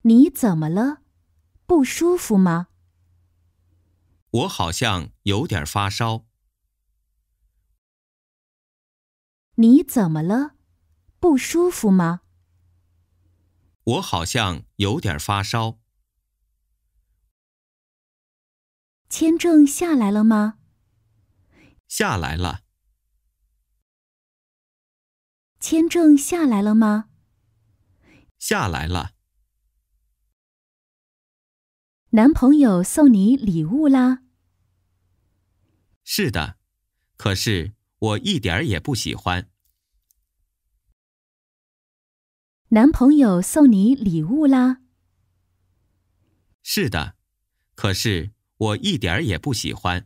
你怎么了？不舒服吗？ 我好像有点发烧。 你怎么了？不舒服吗？ 我好像有点发烧。 签证下来了吗？ 下来了。 签证下来了吗？ 下来了。 男朋友送你礼物啦？ 是的，可是我一点儿也不喜欢。 男朋友送你礼物啦？ 是的，可是我一点儿也不喜欢。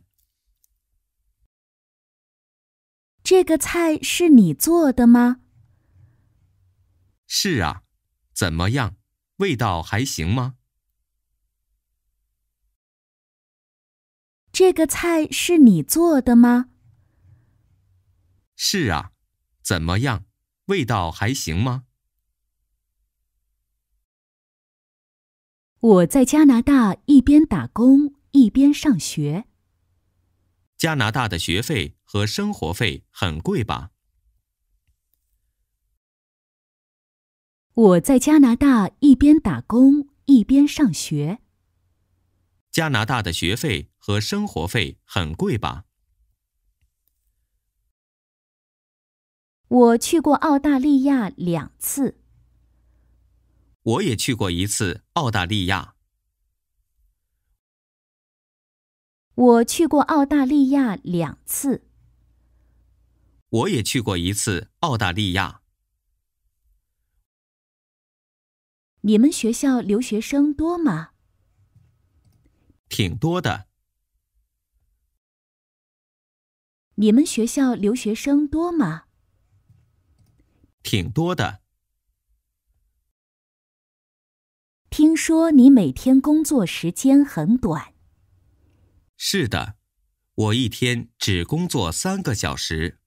这个菜是你做的吗？ 是啊，怎么样？味道还行吗？ 这个菜是你做的吗？ 是啊，怎么样？味道还行吗？ 我在加拿大一边打工一边上学。 加拿大的学费和生活费很贵吧？ 我在加拿大一边打工一边上学。 加拿大的学费和生活费很贵吧？ 我去过澳大利亚2次。 我也去过一次澳大利亚。 我去过澳大利亚2次。 我也去过一次澳大利亚。 你们学校留学生多吗？ 挺多的。 你们学校留学生多吗？ 挺多的。 听说你每天工作时间很短。 是的，我一天只工作3个小时。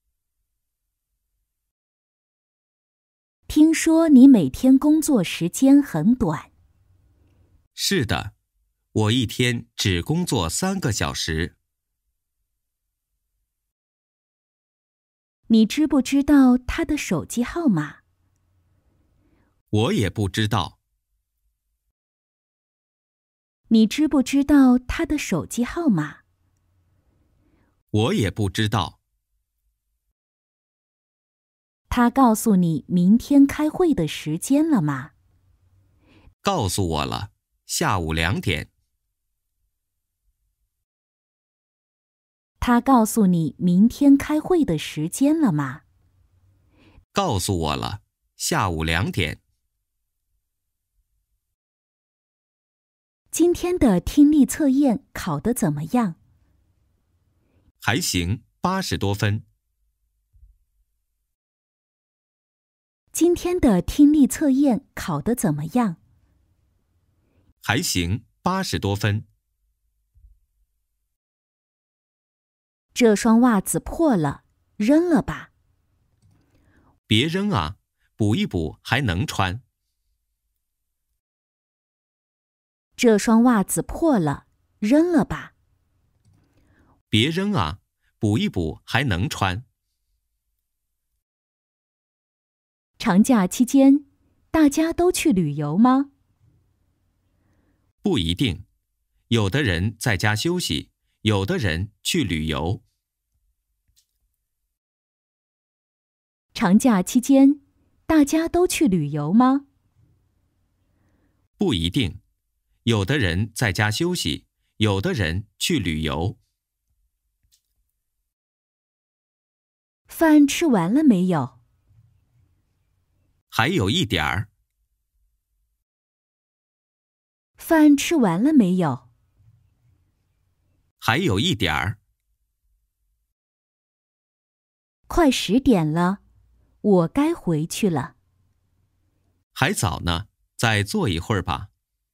听说你每天工作时间很短。 是的，我一天只工作3个小时。 你知不知道他的手机号码？ 我也不知道。 你知不知道他的手机号码？ 我也不知道。 他告诉你明天开会的时间了吗？ 告诉我了，下午2点。 他告诉你明天开会的时间了吗？ 告诉我了，下午2点。 今天的听力测验考得怎么样？ 还行，80多分。 今天的听力测验考得怎么样？ 还行，80多分。 这双袜子破了，扔了吧。 别扔啊，补一补还能穿。 这双袜子破了，扔了吧。 别扔啊，补一补还能穿。 长假期间，大家都去旅游吗？ 不一定，有的人在家休息，有的人去旅游。 长假期间，大家都去旅游吗？ 不一定，有的人在家休息，有的人去旅游。 饭吃完了没有？ 还有一点儿。 饭吃完了没有？ 还有一点儿。 快10点了，我该回去了。 还早呢，再坐一会儿吧。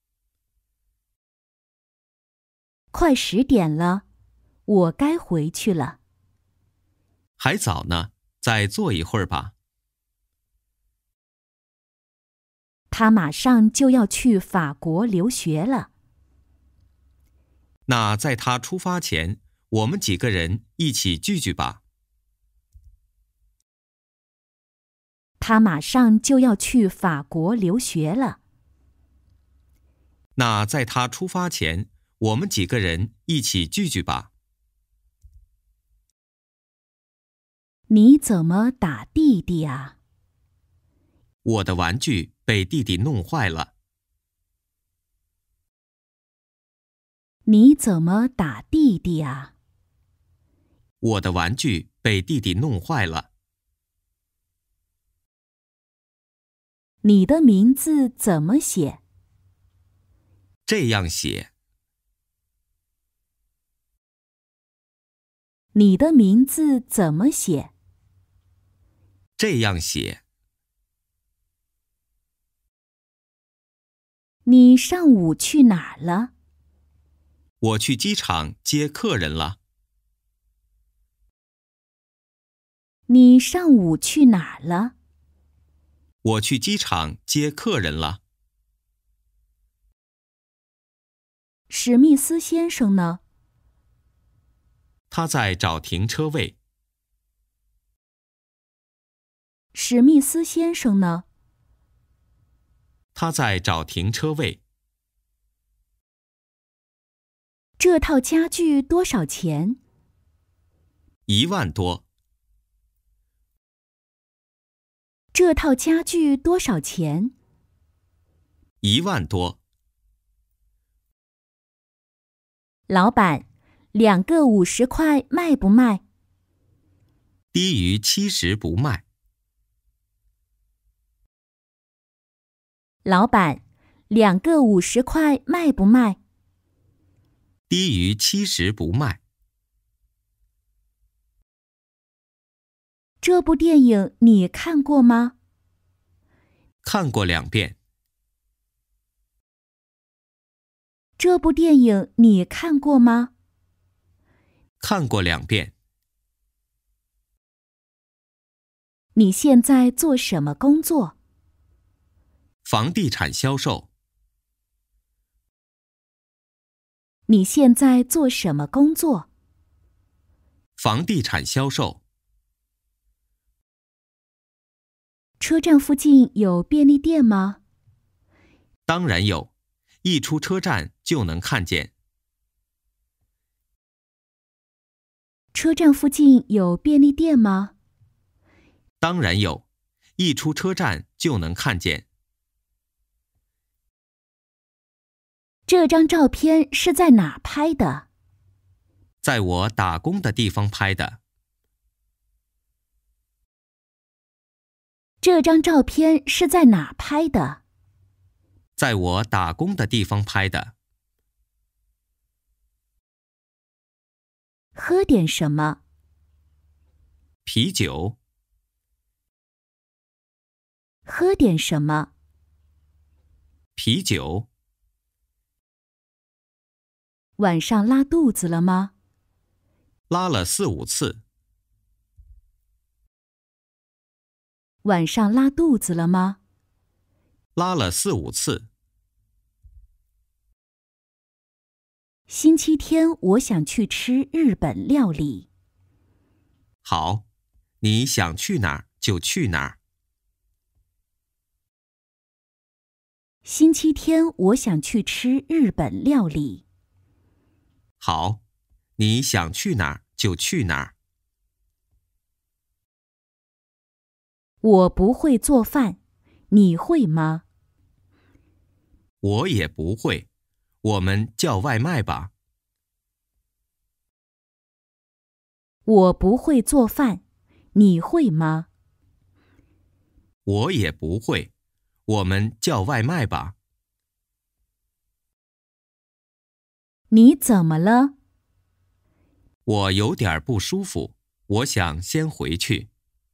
快10点了，我该回去了。 还早呢，再坐一会儿吧。 他马上就要去法国留学了。 那在他出发前，我们几个人一起聚聚吧。 他马上就要去法国留学了。 那在他出发前，我们几个人一起聚聚吧。 你怎么打弟弟啊？ 我的玩具被弟弟弄坏了。 你怎么打弟弟啊？ 我的玩具被弟弟弄坏了。 你的名字怎么写？ 这样写。 你的名字怎么写？ 这样写。 你上午去哪儿了？ 我去机场接客人了。 你上午去哪儿了？ 我去机场接客人了。 史密斯先生呢？ 他在找停车位。 史密斯先生呢？ 他在找停车位。 这套家具多少钱 1万多。 这套家具多少钱 1万多。 老板，2个50块卖不卖？ 低于70不卖。 老板，2个50块卖不卖？ 低于70不卖。 这部电影你看过吗？ 看过2遍。 这部电影你看过吗？ 看过2遍。 你现在做什么工作？ 房地产销售。 你现在做什么工作？ 房地产销售。 车站附近有便利店吗？ 当然有，一出车站就能看见。 车站附近有便利店吗？ 当然有，一出车站就能看见。 这张照片是在哪拍的？ 在我打工的地方拍的。 这张照片是在哪拍的？ 在我打工的地方拍的。 喝点什么？ 啤酒。 喝点什么？ 啤酒。 晚上拉肚子了吗？ 拉了4、5次。 晚上拉肚子了吗？ 拉了4、5次。 星期天我想去吃日本料理。 好，你想去哪儿就去哪儿。 星期天我想去吃日本料理。 好，你想去哪儿就去哪儿。 我不会做饭，你会吗？ 我也不会，我们叫外卖吧。 我不会做饭，你会吗？ 我也不会，我们叫外卖吧。 你怎么了？ 我有点不舒服，我想先回去。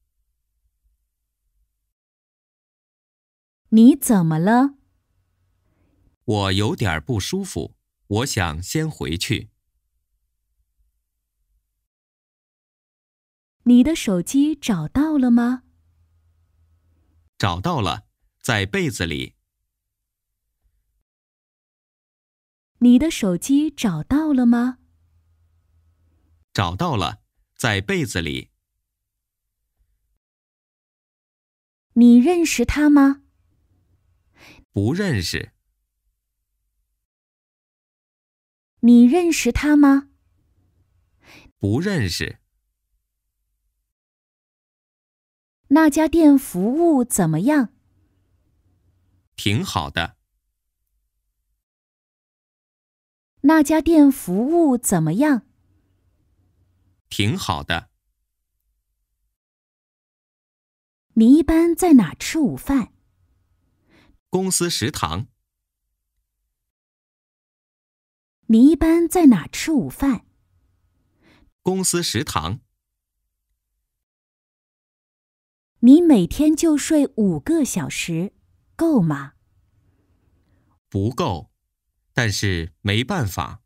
你怎么了？ 我有点不舒服，我想先回去。 你的手机找到了吗？ 找到了，在被子里。 你的手机找到了吗？ 找到了，在被子里。 你认识他吗？ 不认识。 你认识他吗？ 不认识。 那家店服务怎么样？ 挺好的。 那家店服务怎么样？ 挺好的。 你一般在哪吃午饭？ 公司食堂。 你一般在哪吃午饭？ 公司食堂。 你每天就睡5个小时，够吗？ 不够，但是没办法。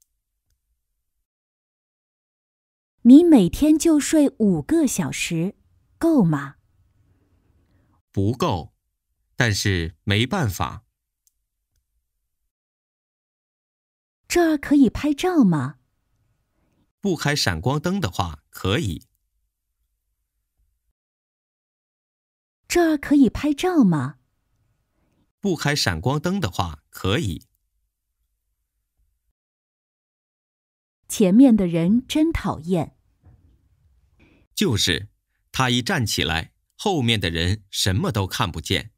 你每天就睡5个小时，够吗？ 不够，但是没办法。 这儿可以拍照吗？ 不开闪光灯的话，可以。 这儿可以拍照吗？ 不开闪光灯的话，可以。 前面的人真讨厌。 就是，他一站起来，后面的人什么都看不见。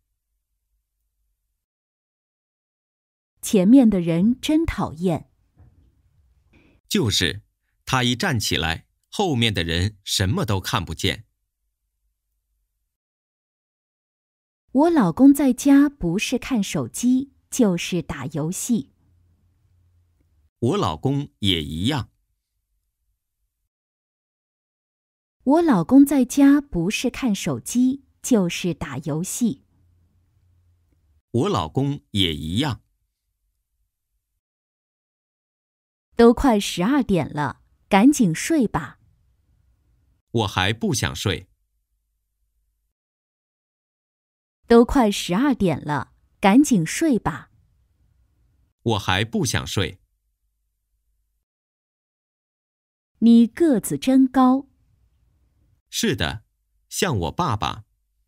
前面的人真讨厌。 就是，他一站起来，后面的人什么都看不见。 我老公在家不是看手机，就是打游戏。 我老公也一样。 我老公在家不是看手机，就是打游戏。 我老公也一样。 都快12点了，赶紧睡吧。 我还不想睡。 都快12点了，赶紧睡吧。 我还不想睡。 你个子真高。 是的，像我爸爸。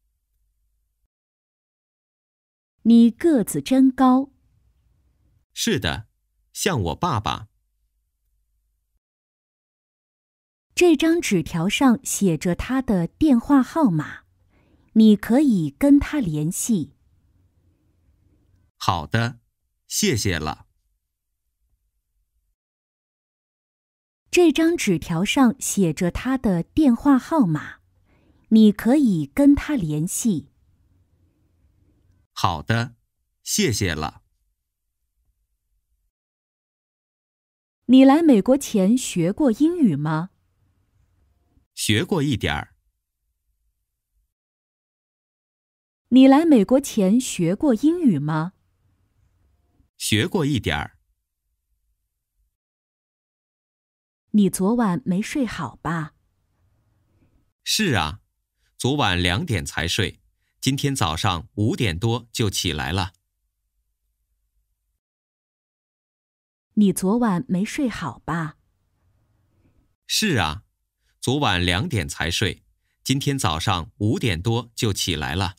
你个子真高。 是的，像我爸爸。 这张纸条上写着他的电话号码，你可以跟他联系。 好的，谢谢了。 这张纸条上写着他的电话号码，你可以跟他联系。 好的，谢谢了。 你来美国前学过英语吗？ 学过一点儿。 你来美国前学过英语吗？ 学过一点儿。 你昨晚没睡好吧？ 是啊，昨晚2点才睡，今天早上5点多就起来了。 你昨晚没睡好吧？ 是啊，昨晚2点才睡，今天早上5点多就起来了。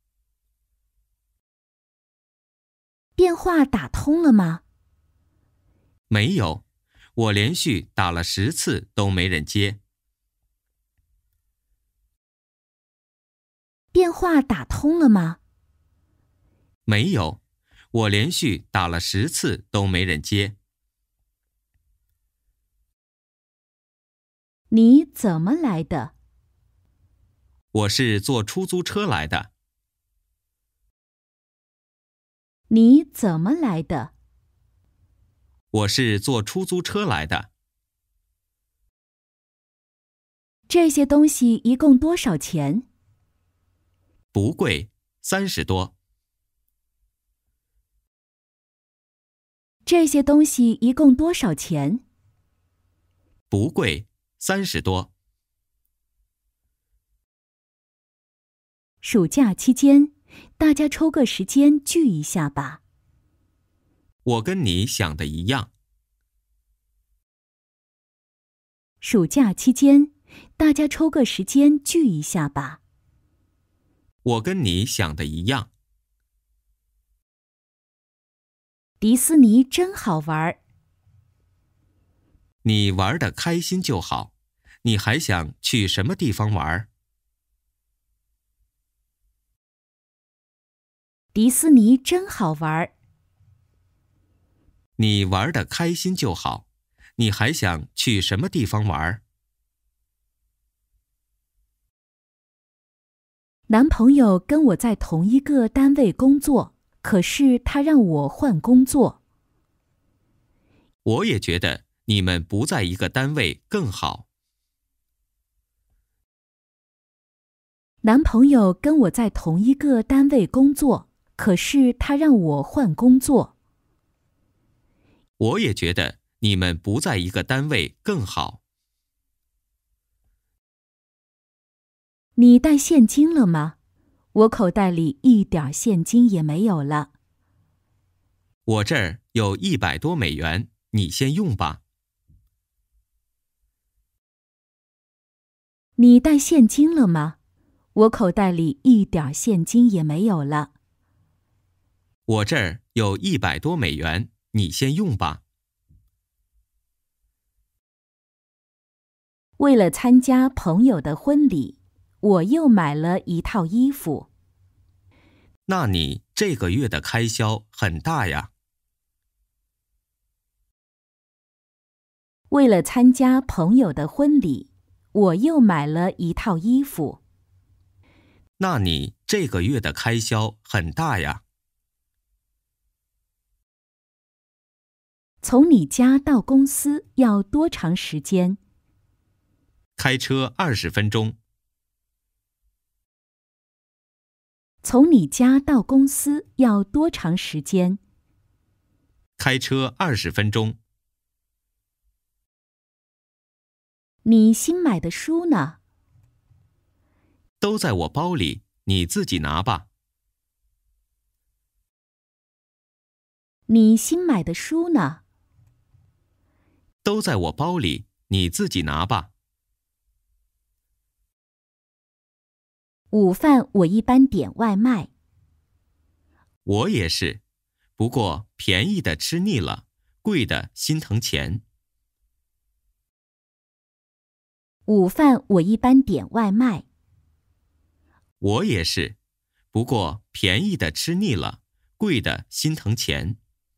电话打通了吗？ 没有，我连续打了10次都没人接。 电话打通了吗？ 没有，我连续打了10次都没人接。 你怎么来的？ 我是坐出租车来的。 你怎么来的？ 我是坐出租车来的。 这些东西一共多少钱？ 不贵，30多。 这些东西一共多少钱？ 不贵，30多。 暑假期间，大家抽个时间聚一下吧。 我跟你想的一样。 暑假期间，大家抽个时间聚一下吧。 我跟你想的一样。 迪士尼真好玩。 你玩得开心就好，你还想去什么地方玩？ 迪士尼真好玩。 你玩得开心就好，你还想去什么地方玩？ 男朋友跟我在同一个单位工作，可是他让我换工作。 我也觉得你们不在一个单位更好。 男朋友跟我在同一个单位工作，可是他让我换工作。 我也觉得你们不在一个单位更好。 你带现金了吗？我口袋里一点现金也没有了。 我这儿有100多美元，你先用吧。 你带现金了吗？我口袋里一点现金也没有了。 我这儿有100多美元，你先用吧。 为了参加朋友的婚礼，我又买了一套衣服。 那你这个月的开销很大呀。 为了参加朋友的婚礼，我又买了一套衣服。 那你这个月的开销很大呀。 从你家到公司要多长时间？ 开车20分钟。 从你家到公司要多长时间？ 开车20分钟。 你新买的书呢？ 都在我包里，你自己拿吧。 你新买的书呢？ 都在我包里，你自己拿吧。 午饭我一般点外卖。 我也是，不过便宜的吃腻了，贵的心疼钱。 午饭我一般点外卖。 我也是，不过便宜的吃腻了，贵的心疼钱。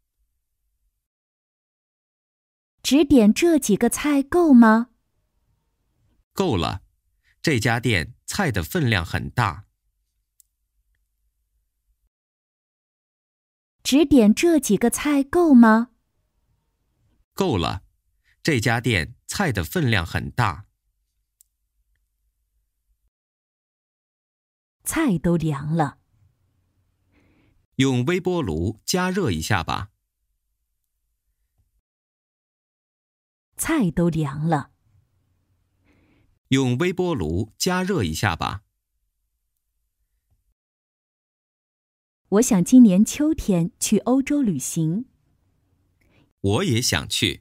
只点这几个菜够吗？ 够了，这家店菜的分量很大。 只点这几个菜够吗？ 够了，这家店菜的分量很大。 菜都凉了。 用微波炉加热一下吧。 菜都凉了。 用微波炉加热一下吧。 我想今年秋天去欧洲旅行。 我也想去。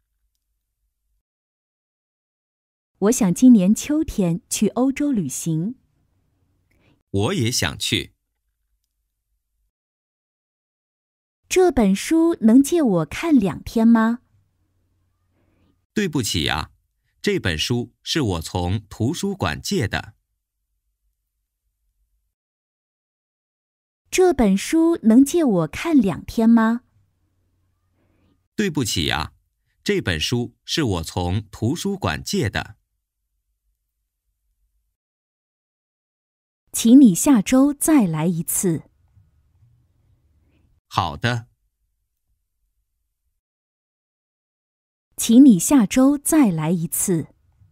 我想今年秋天去欧洲旅行。 我也想去。 这本书能借我看2天吗？ 对不起呀，这本书是我从图书馆借的。 这本书能借我看2天吗？ 对不起呀，这本书是我从图书馆借的。 请你下周再来一次。 好的。 请你下周再来一次。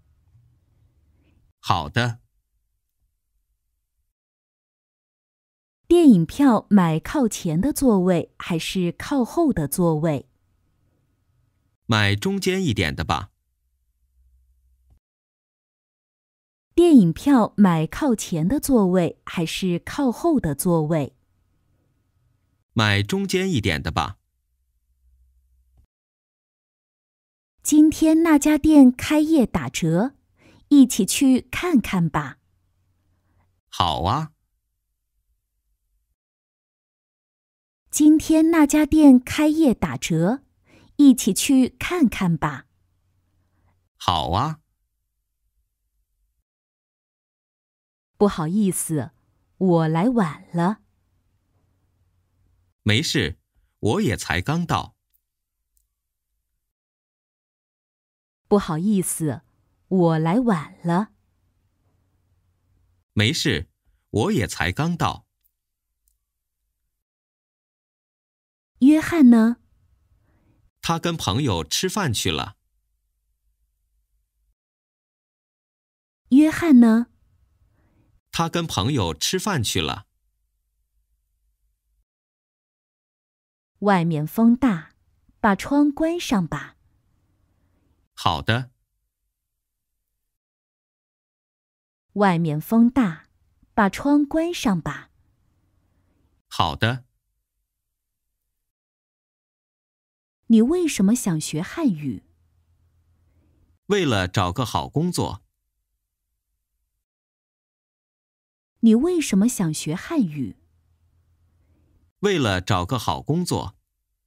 好的。 电影票买靠前的座位还是靠后的座位？ 买中间一点的吧。 电影票买靠前的座位还是靠后的座位？ 买中间一点的吧。 今天那家店开业打折，一起去看看吧。 好啊。 今天那家店开业打折，一起去看看吧。 好啊。 不好意思，我来晚了。 没事，我也才刚到。 不好意思，我来晚了。 没事，我也才刚到。 约翰呢？ 他跟朋友吃饭去了。 约翰呢？ 他跟朋友吃饭去了。 外面风大，把窗关上吧。 好的。 外面风大，把窗关上吧。 好的。 你为什么想学汉语？ 为了找个好工作。 你为什么想学汉语？ 为了找个好工作。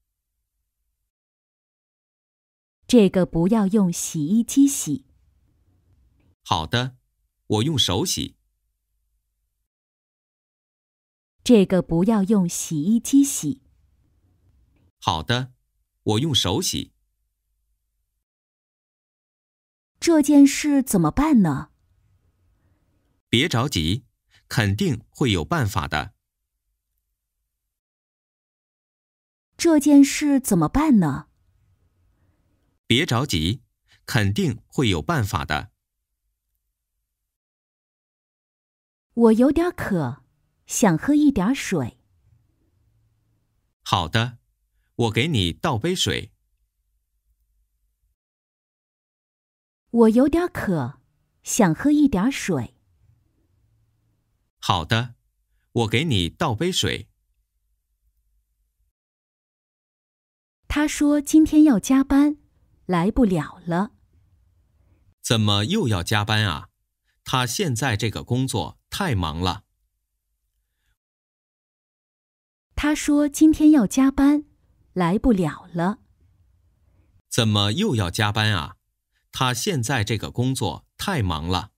这个不要用洗衣机洗。 好的，我用手洗。 这个不要用洗衣机洗。 好的，我用手洗。 这件事怎么办呢？ 别着急，肯定会有办法的。 这件事怎么办呢？ 别着急，肯定会有办法的。 我有点渴，想喝一点水。 好的，我给你倒杯水。 我有点渴，想喝一点水。 好的，我给你倒杯水。 他说今天要加班，来不了了。 怎么又要加班啊？他现在这个工作太忙了。 他说今天要加班，来不了了。 怎么又要加班啊？他现在这个工作太忙了。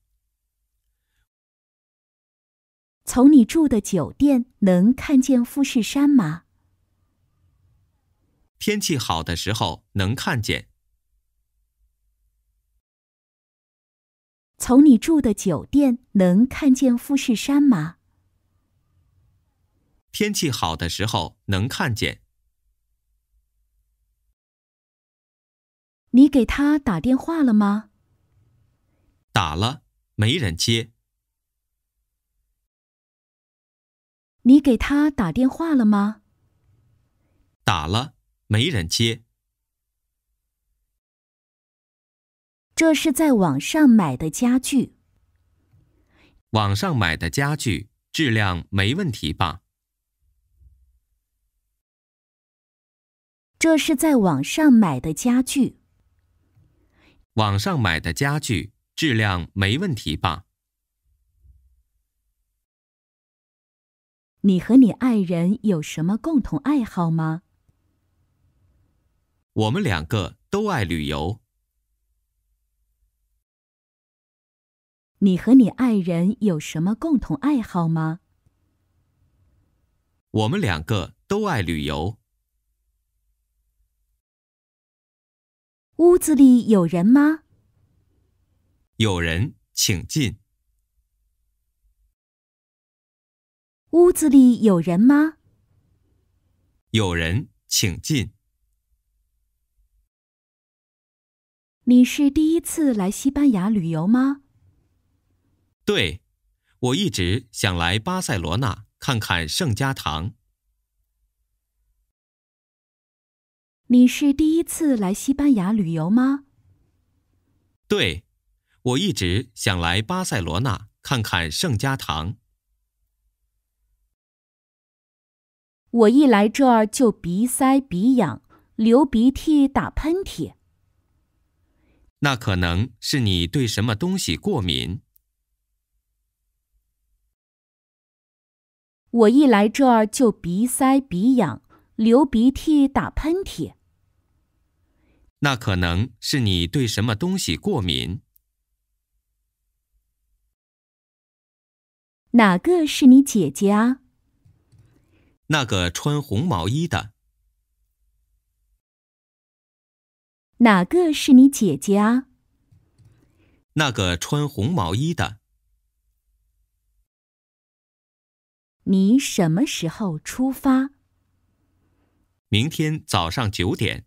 从你住的酒店能看见富士山吗？ 天气好的时候能看见。 从你住的酒店能看见富士山吗？ 天气好的时候能看见。 你给他打电话了吗？ 打了，没人接。 你给他打电话了吗？ 打了，没人接。 这是在网上买的家具。 网上买的家具质量没问题吧？ 这是在网上买的家具。 网上买的家具质量没问题吧？ 你和你爱人有什么共同爱好吗？ 我们两个都爱旅游。 你和你爱人有什么共同爱好吗？ 我们两个都爱旅游。 屋子里有人吗？ 有人，请进。 屋子里有人吗？ 有人，请进。 你是第一次来西班牙旅游吗？ 对，我一直想来巴塞罗那看看圣家堂。 你是第一次来西班牙旅游吗？ 对，我一直想来巴塞罗那看看圣家堂。 我一来这儿就鼻塞、鼻痒、流鼻涕、打喷嚏。 那可能是你对什么东西过敏。 我一来这儿就鼻塞、鼻痒、流鼻涕、打喷嚏。 那可能是你对什么东西过敏。 哪个是你姐姐啊？ 那个穿红毛衣的。 哪个是你姐姐啊？ 那个穿红毛衣的。 你什么时候出发？ 明天早上9点。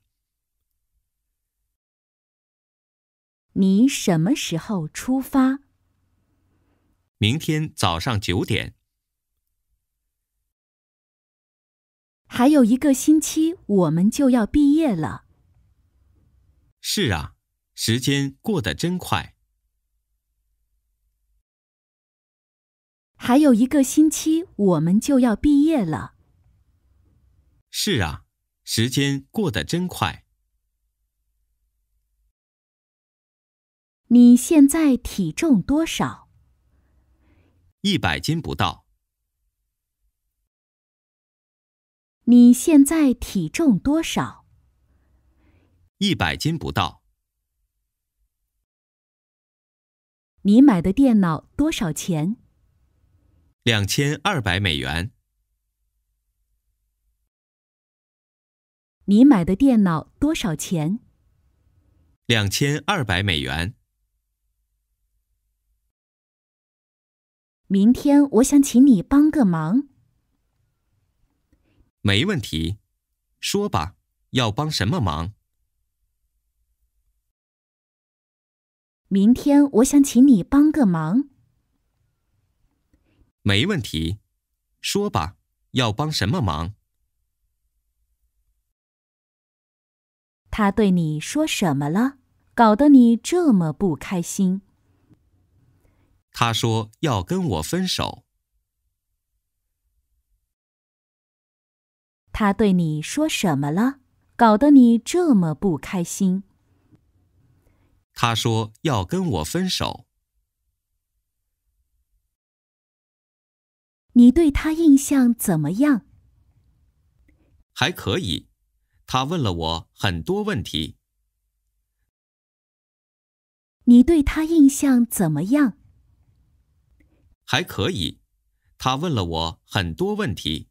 你什么时候出发？ 明天早上9点。 还有1个星期，我们就要毕业了。 是啊，时间过得真快。 还有1个星期，我们就要毕业了。 是啊，时间过得真快。 你现在体重多少 ？100斤不到。 你现在体重多少 ？100斤不到。 你买的电脑多少钱 2200美元。 你买的电脑多少钱 2200美元。 明天我想请你帮个忙。 没问题，说吧，要帮什么忙？ 明天我想请你帮个忙。 没问题，说吧，要帮什么忙？ 他对你说什么了？搞得你这么不开心。 他说要跟我分手。 他对你说什么了？搞得你这么不开心。 他说要跟我分手。 你对他印象怎么样？ 还可以，他问了我很多问题。 你对他印象怎么样？ 还可以，他问了我很多问题。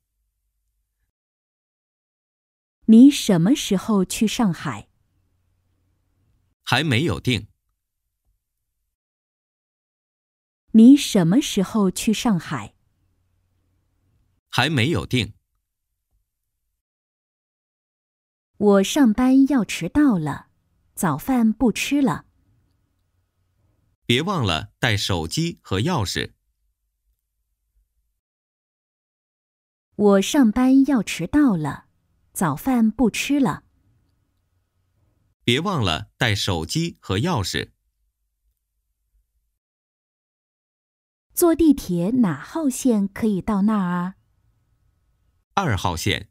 你什么时候去上海？ 还没有定。 你什么时候去上海？ 还没有定。 我上班要迟到了，早饭不吃了。 别忘了带手机和钥匙。 我上班要迟到了，早饭不吃了。 别忘了带手机和钥匙。 坐地铁哪号线可以到那儿啊 2号线。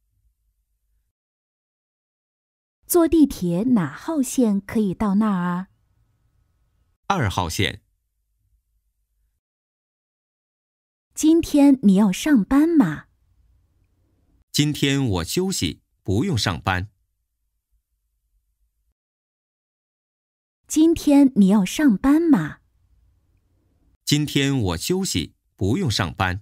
坐地铁哪号线可以到那儿啊 2号线。 今天你要上班吗？ 今天我休息，不用上班。 今天你要上班吗？ 今天我休息，不用上班。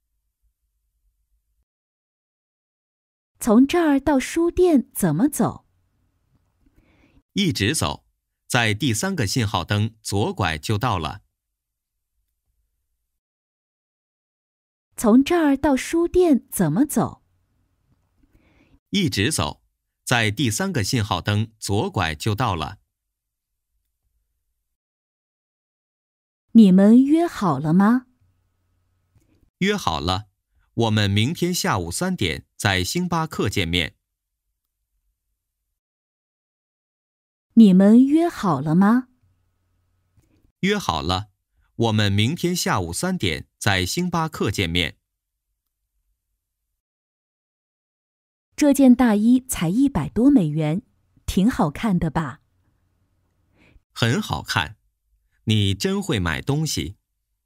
从这儿到书店怎么走？ 一直走，在第3个信号灯左拐就到了。 从这儿到书店怎么走？ 一直走，在第3个信号灯左拐就到了。 你们约好了吗？ 约好了，我们明天下午3点在星巴克见面。 你们约好了吗？ 约好了，我们明天下午3点在星巴克见面。 这件大衣才100多美元，挺好看的吧？ 很好看，你真会买东西。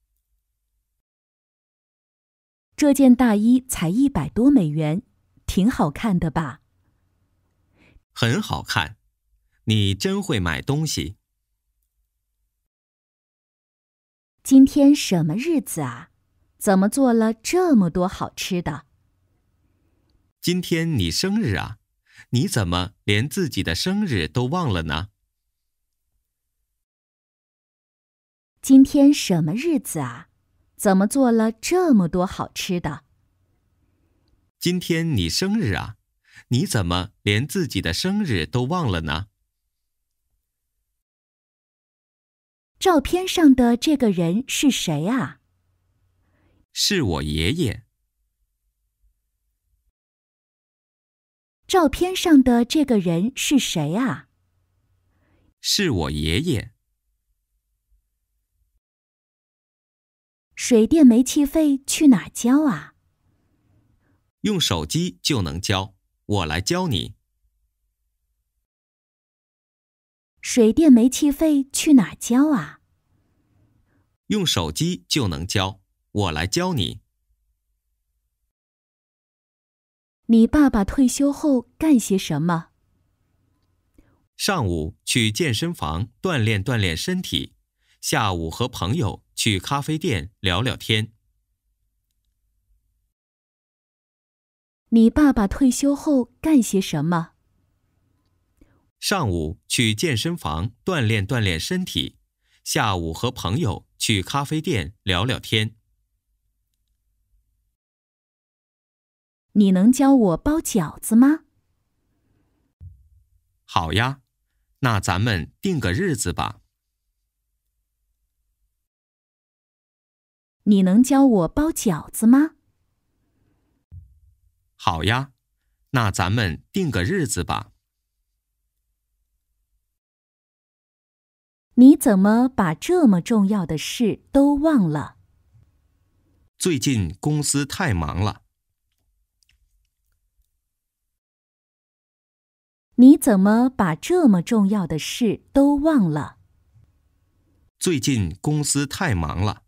这件大衣才100多美元，挺好看的吧？ 很好看，你真会买东西。 今天什么日子啊？怎么做了这么多好吃的？ 今天你生日啊，你怎么连自己的生日都忘了呢？ 今天什么日子啊？怎么做了这么多好吃的？ 今天你生日啊，你怎么连自己的生日都忘了呢？ 照片上的这个人是谁啊？ 是我爷爷。 照片上的这个人是谁啊？ 是我爷爷。 水电煤气费去哪儿交啊？ 用手机就能交，我来教你。 水电煤气费去哪儿交啊？ 用手机就能交，我来教你。 你爸爸退休后干些什么？ 上午去健身房锻炼锻炼身体，下午和朋友去咖啡店聊聊天。 你爸爸退休后干些什么？ 上午去健身房锻炼锻炼身体，下午和朋友去咖啡店聊聊天。 你能教我包饺子吗？ 好呀，那咱们定个日子吧。 你能教我包饺子吗？ 好呀，那咱们定个日子吧。 你怎么把这么重要的事都忘了？ 最近公司太忙了。 你怎么把这么重要的事都忘了？ 最近公司太忙了。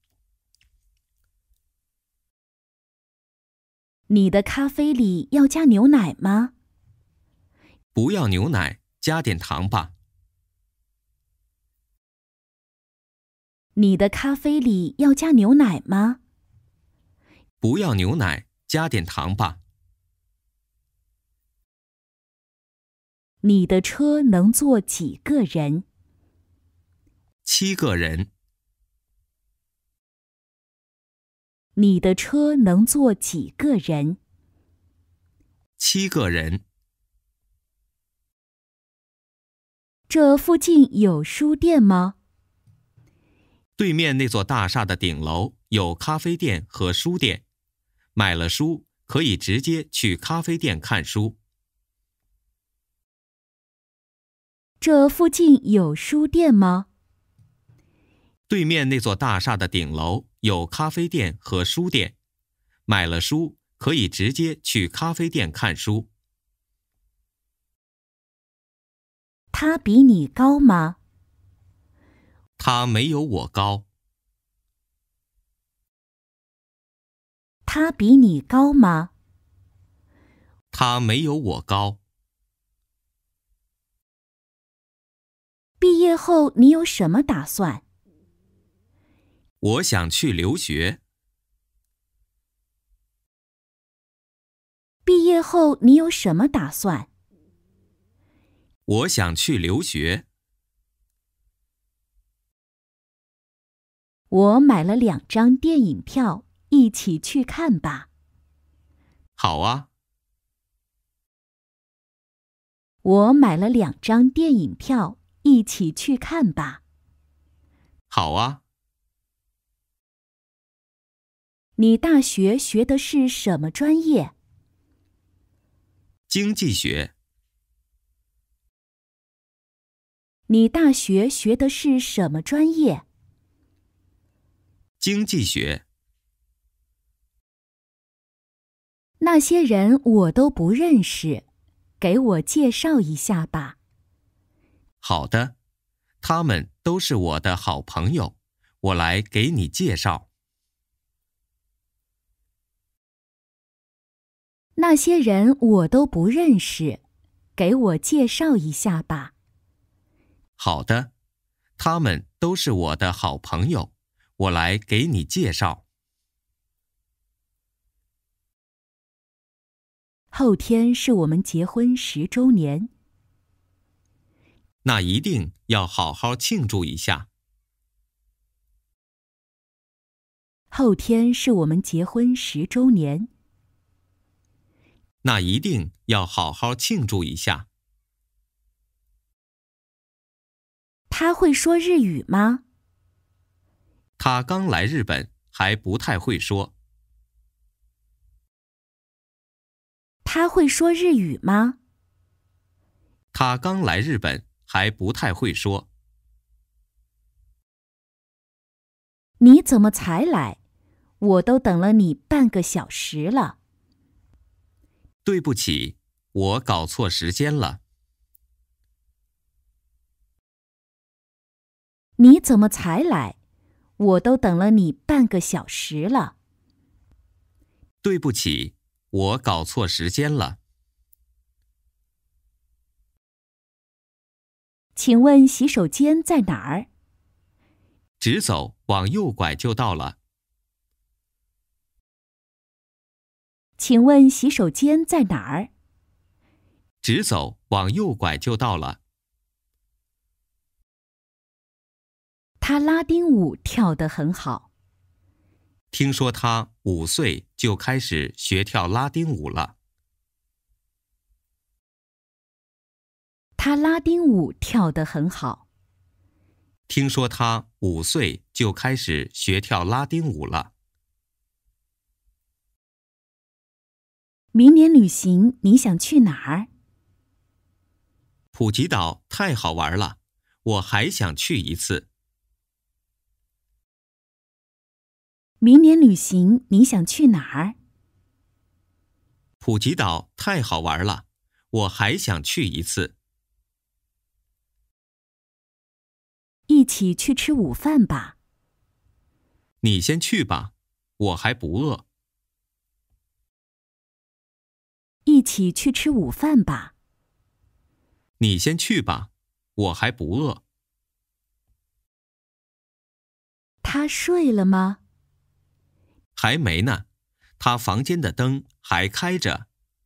你的咖啡里要加牛奶吗？ 不要牛奶，加点糖吧。 你的咖啡里要加牛奶吗？ 不要牛奶，加点糖吧。 你的车能坐几个人 7个人。 你的车能坐几个人 7个人。 这附近有书店吗？ 对面那座大厦的顶楼有咖啡店和书店，买了书可以直接去咖啡店看书。 这附近有书店吗？ 对面那座大厦的顶楼有咖啡店和书店，买了书可以直接去咖啡店看书。 他比你高吗？ 他没有我高。 他比你高吗？ 他没有我高。 毕业后你有什么打算？ 我想去留学。 毕业后你有什么打算？ 我想去留学。 我买了2张电影票，一起去看吧。 好啊。 我买了2张电影票，一起去看吧。 好啊。 你大学学的是什么专业？ 经济学。 你大学学的是什么专业？ 经济学。 那些人我都不认识，给我介绍一下吧。 好的，他他们都是我的好朋友，我来给你介绍。 那些人我都不认识，给我介绍一下吧。 好的，他们都是我的好朋友，我来给你介绍。 后天是我们结婚10周年。 那一定要好好庆祝一下。 后天是我们结婚10周年。 那一定要好好庆祝一下。 他会说日语吗？ 他刚来日本，还不太会说。 他会说日语吗？ 他刚来日本，还不太会说。 你怎么才来？我都等了你半个小时了。 对不起，我搞错时间了。 你怎么才来？我都等了你半个小时了。 对不起，我搞错时间了。 请问洗手间在哪儿？ 直走，往右拐就到了。 请问洗手间在哪儿？ 直走，往右拐就到了。 他拉丁舞跳得很好。 听说他5岁就开始学跳拉丁舞了。 他拉丁舞跳得很好。 听说他5岁就开始学跳拉丁舞了。 明年旅行你想去哪儿？ 普吉岛太好玩了，我还想去一次。 明年旅行你想去哪儿？ 普吉岛太好玩了，我还想去一次。 一起去吃午饭吧。 你先去吧，我还不饿。 一起去吃午饭吧。 你先去吧，我还不饿。 他睡了吗？ 还没呢，他房间的灯还开着。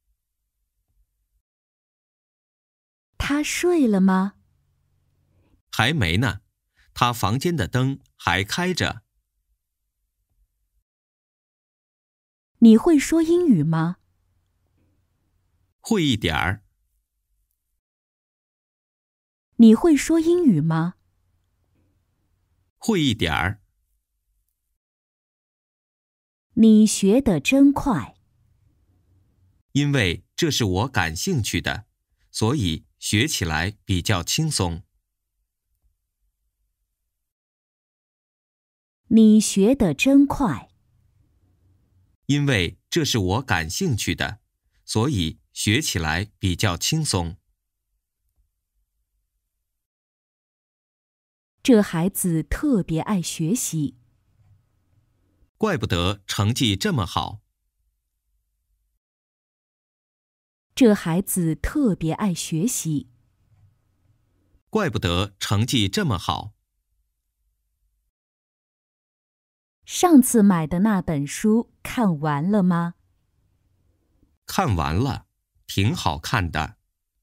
他睡了吗？ 还没呢，他房间的灯还开着。 你会说英语吗？ 会一点儿。 你会说英语吗？ 会一点儿。 你学得真快。 因为这是我感兴趣的，所以学起来比较轻松。 你学得真快。 因为这是我感兴趣的，所以学起来比较轻松。 这孩子特别爱学习。 怪不得成绩这么好。 这孩子特别爱学习。 怪不得成绩这么好。 上次买的那本书看完了吗？ 看完了，挺好看的。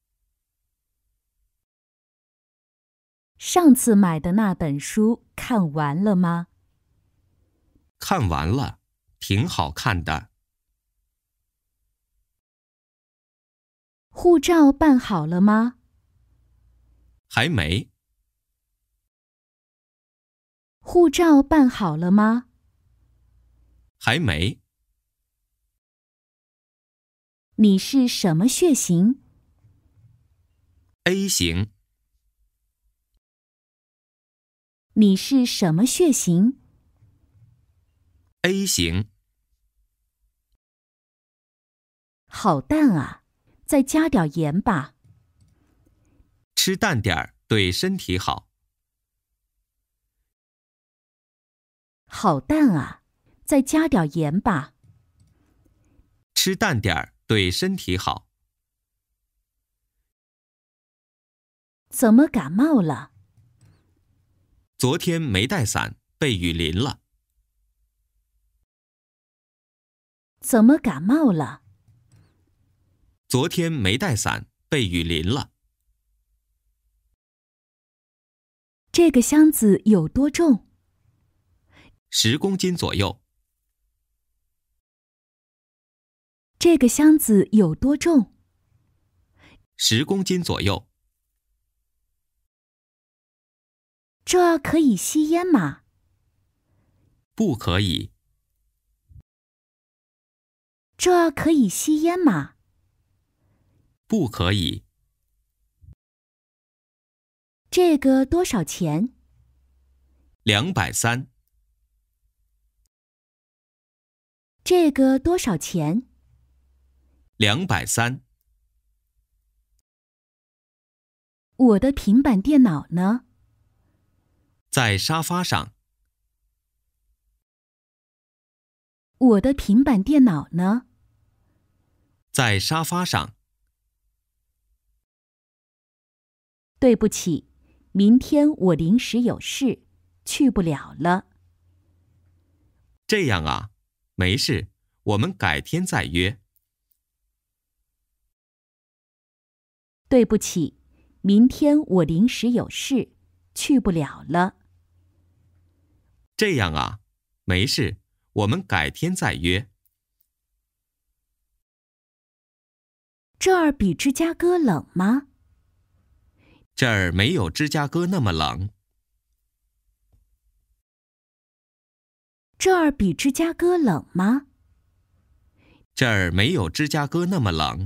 上次买的那本书看完了吗？ 看完了，挺好看的。 护照办好了吗？ 还没。 护照办好了吗？ 还没。 你是什么血型？ A 型。 你是什么血型？ A 型。 好淡啊，再加点盐吧。 吃淡点儿对身体好。 好淡啊，再加点盐吧。 吃淡点儿对身体好。 怎么感冒了？ 昨天没带伞，被雨淋了。 怎么感冒了？ 昨天没带伞，被雨淋了。 这个箱子有多重 10公斤左右。 这个箱子有多重 10公斤左右。 这可以吸烟吗？ 不可以。 这可以吸烟吗？ 不可以。 这个多少钱 230。 这个多少钱 230。 我的平板电脑呢？ 在沙发上。 我的平板电脑呢？ 在沙发上。 对不起，明天我临时有事，去不了了。 这样啊，没事，我们改天再约。 对不起，明天我临时有事，去不了了。 这样啊，没事，我们改天再约。 这儿比芝加哥冷吗？ 这儿没有芝加哥那么冷。 这儿比芝加哥冷吗？ 这儿没有芝加哥那么冷。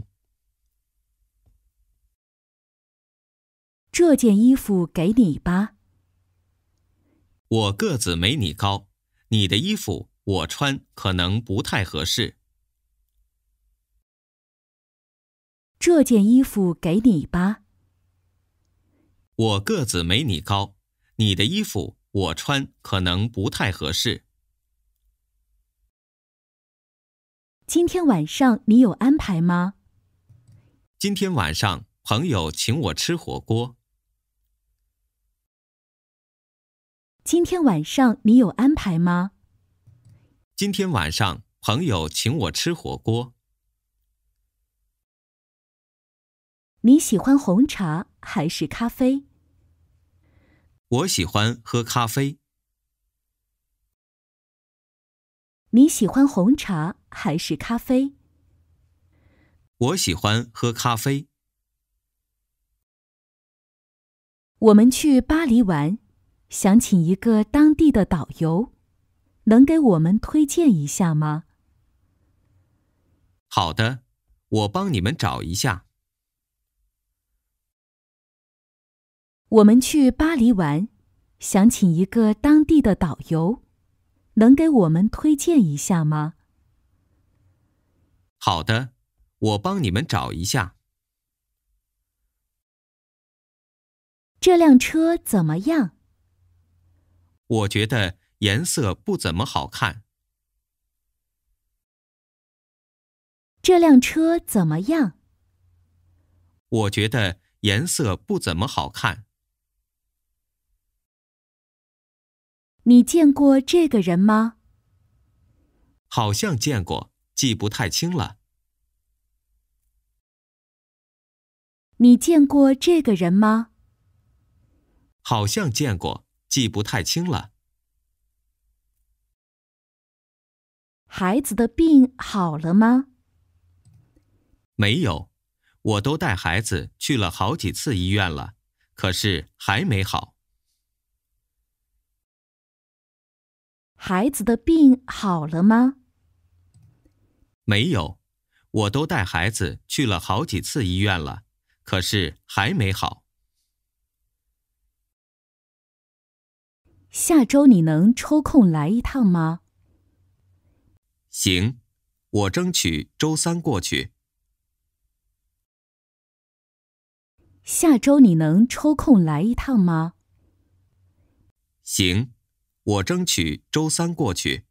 这件衣服给你吧。 我个子没你高，你的衣服我穿可能不太合适。 这件衣服给你吧。 我个子没你高，你的衣服我穿可能不太合适。 今天晚上你有安排吗？ 今天晚上朋友请我吃火锅。 今天晚上你有安排吗？ 今天晚上朋友请我吃火锅。 你喜欢红茶还是咖啡？ 我喜欢喝咖啡。 你喜欢红茶还是咖啡？ 我喜欢喝咖啡。 我们去巴黎玩，想请一个当地的导游，能给我们推荐一下吗？ 好的，我帮你们找一下。 我们去巴黎玩，想请一个当地的导游，能给我们推荐一下吗？ 好的，我帮你们找一下。 这辆车怎么样？ 我觉得颜色不怎么好看。 这辆车怎么样？ 我觉得颜色不怎么好看。 你见过这个人吗？ 好像见过，记不太清了。 你见过这个人吗？ 好像见过，记不太清了。 孩子的病好了吗？ 没有，我都带孩子去了好几次医院了，可是还没好。 孩子的病好了吗？ 没有，我都带孩子去了好几次医院了，可是还没好。 下周你能抽空来一趟吗？ 行，我争取周3过去。 下周你能抽空来一趟吗？ 行， 我争取周3过去。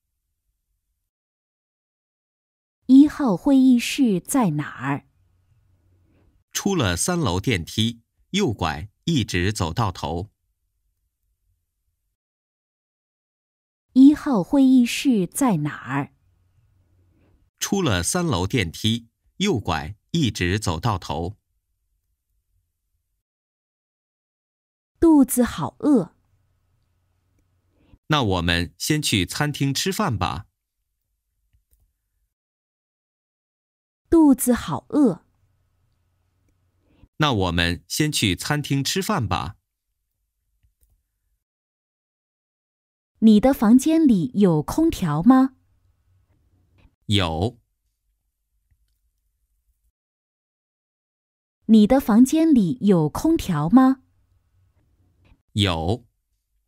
1号会议室在哪儿？ 出了3楼电梯，右拐，一直走到头。 1号会议室在哪儿？ 出了3楼电梯，右拐，一直走到头。 肚子好饿。 那我们先去餐厅吃饭吧。 肚子好饿。 那我们先去餐厅吃饭吧。 你的房间里有空调吗？ 有。 你的房间里有空调吗？ 有。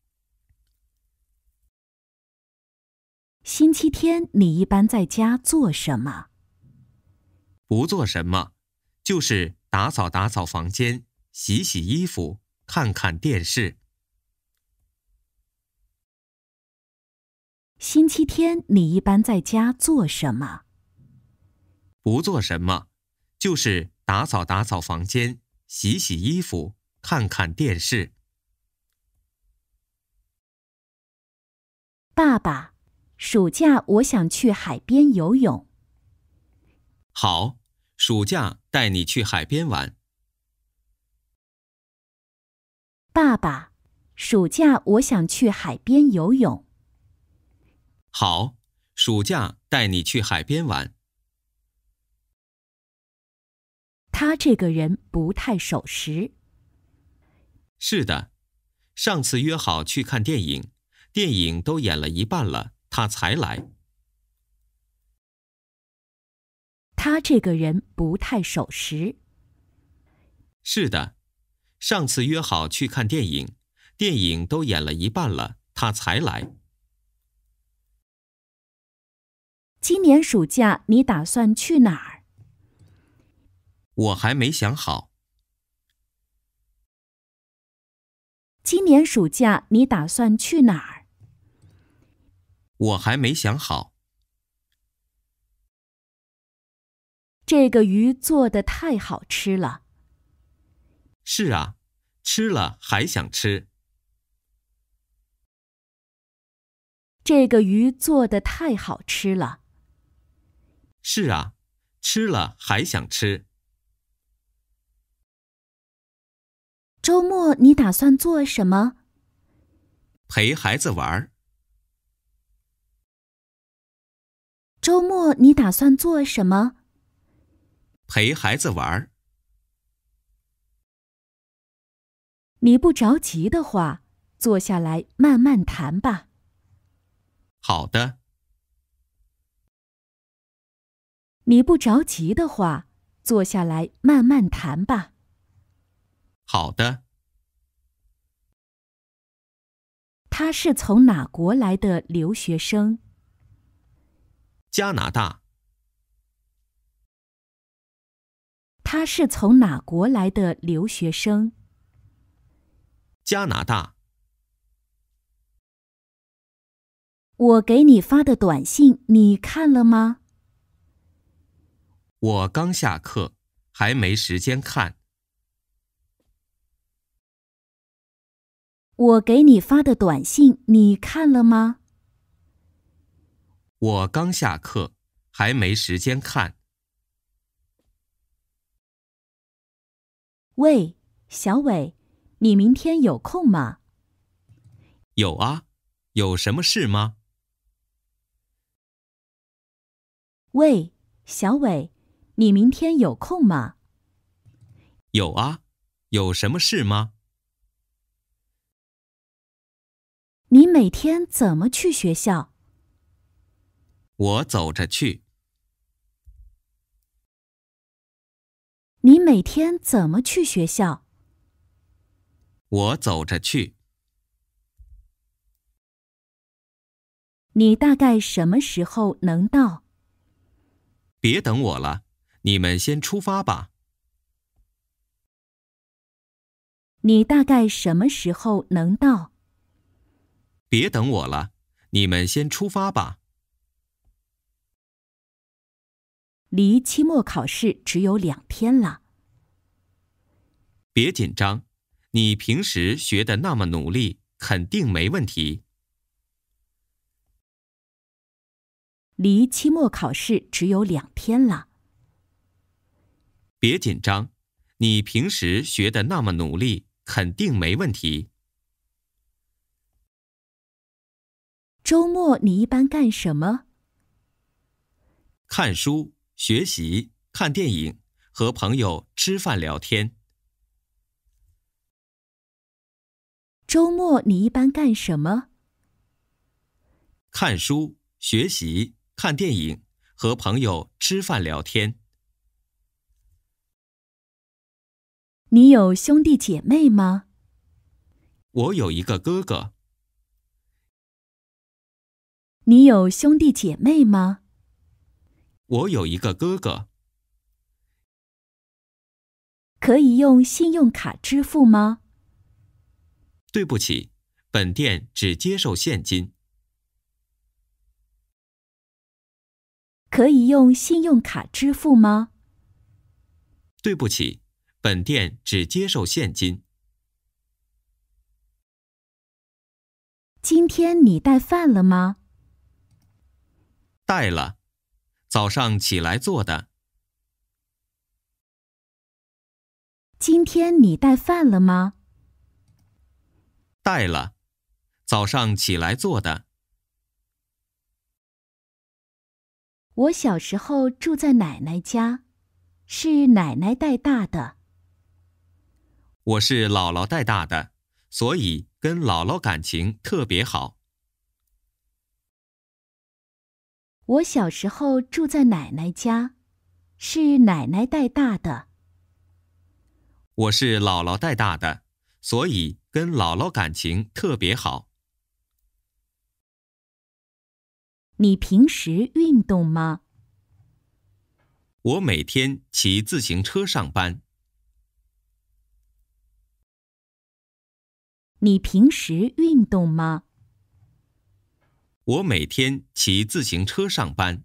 星期天你一般在家做什么？ 不做什么，就是打扫打扫房间，洗洗衣服，看看电视。 星期天你一般在家做什么？ 不做什么，就是打扫打扫房间，洗洗衣服，看看电视。 爸爸，暑假我想去海边游泳。 好，暑假带你去海边玩。 爸爸，暑假我想去海边游泳。 好，暑假带你去海边玩。 他这个人不太守时。 是的，上次约好去看电影，电影都演了一半了，他才来。 他这个人不太守时。 是的，上次约好去看电影，电影都演了一半了，他才来。 今年暑假你打算去哪儿？ 我还没想好。 今年暑假你打算去哪儿？ 我还没想好。 这个鱼做得太好吃了。 是啊，吃了还想吃。 这个鱼做得太好吃了。 是啊，吃了还想吃。 周末你打算做什么？ 陪孩子玩。 周末你打算做什么？ 陪孩子玩。 你不着急的话，坐下来慢慢谈吧。 好的。 你不着急的话，坐下来慢慢谈吧。 好的。 他是从哪国来的留学生？ 加拿大。 他是从哪国来的留学生？ 加拿大。 我给你发的短信，你看了吗？ 我刚下课，还没时间看。 我给你发的短信，你看了吗？ 我刚下课，还没时间看。 喂，小伟，你明天有空吗？ 有啊，有什么事吗？ 喂，小伟，你明天有空吗？ 有啊，有什么事吗？ 你每天怎么去学校？ 我走着去。 你每天怎么去学校？ 我走着去。 你大概什么时候能到？ 别等我了，你们先出发吧。 你大概什么时候能到？ 别等我了，你们先出发吧。 离期末考试只有2天了。 别紧张，你平时学得那么努力，肯定没问题。 离期末考试只有2天了。 别紧张，你平时学得那么努力，肯定没问题。 周末你一般干什么？ 看书、学习、看电影，和朋友吃饭聊天。 周末你一般干什么？ 看书、学习、看电影，和朋友吃饭聊天。 你有兄弟姐妹吗？ 我有一个哥哥。 你有兄弟姐妹吗？ 我有一个哥哥。 可以用信用卡支付吗？ 对不起，本店只接受现金。 可以用信用卡支付吗？ 对不起，本店只接受现金。 今天你带饭了吗？ 带了，早上起来做的。 今天你带饭了吗？ 带了，早上起来做的。 我小时候住在奶奶家，是奶奶带大的。 我是姥姥带大的，所以跟姥姥感情特别好。 我小时候住在奶奶家，是奶奶带大的。 我是姥姥带大的，所以跟姥姥感情特别好。 你平时运动吗？ 我每天骑自行车上班。 你平时运动吗？ 我每天骑自行车上班。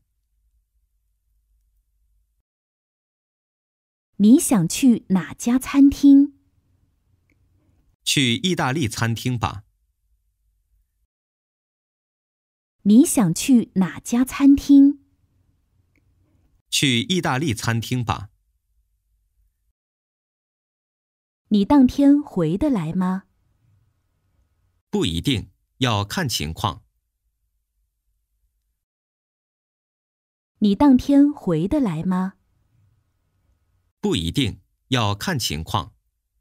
你想去哪家餐厅？ 去意大利餐厅吧。 你想去哪家餐厅？ 去意大利餐厅吧。 你当天回得来吗？ 不一定，要看情况。 你当天回得来吗？ 不一定，要看情况。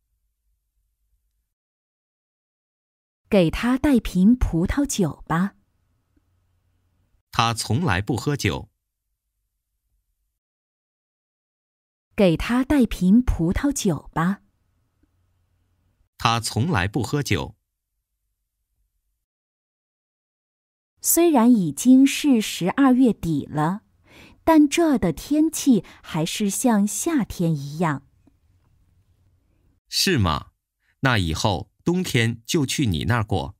给他带瓶葡萄酒吧。 他从来不喝酒。 给他带瓶葡萄酒吧。 他从来不喝酒。 虽然已经是12月底了，但这儿的天气还是像夏天一样。 是吗？那以后冬天就去你那儿过。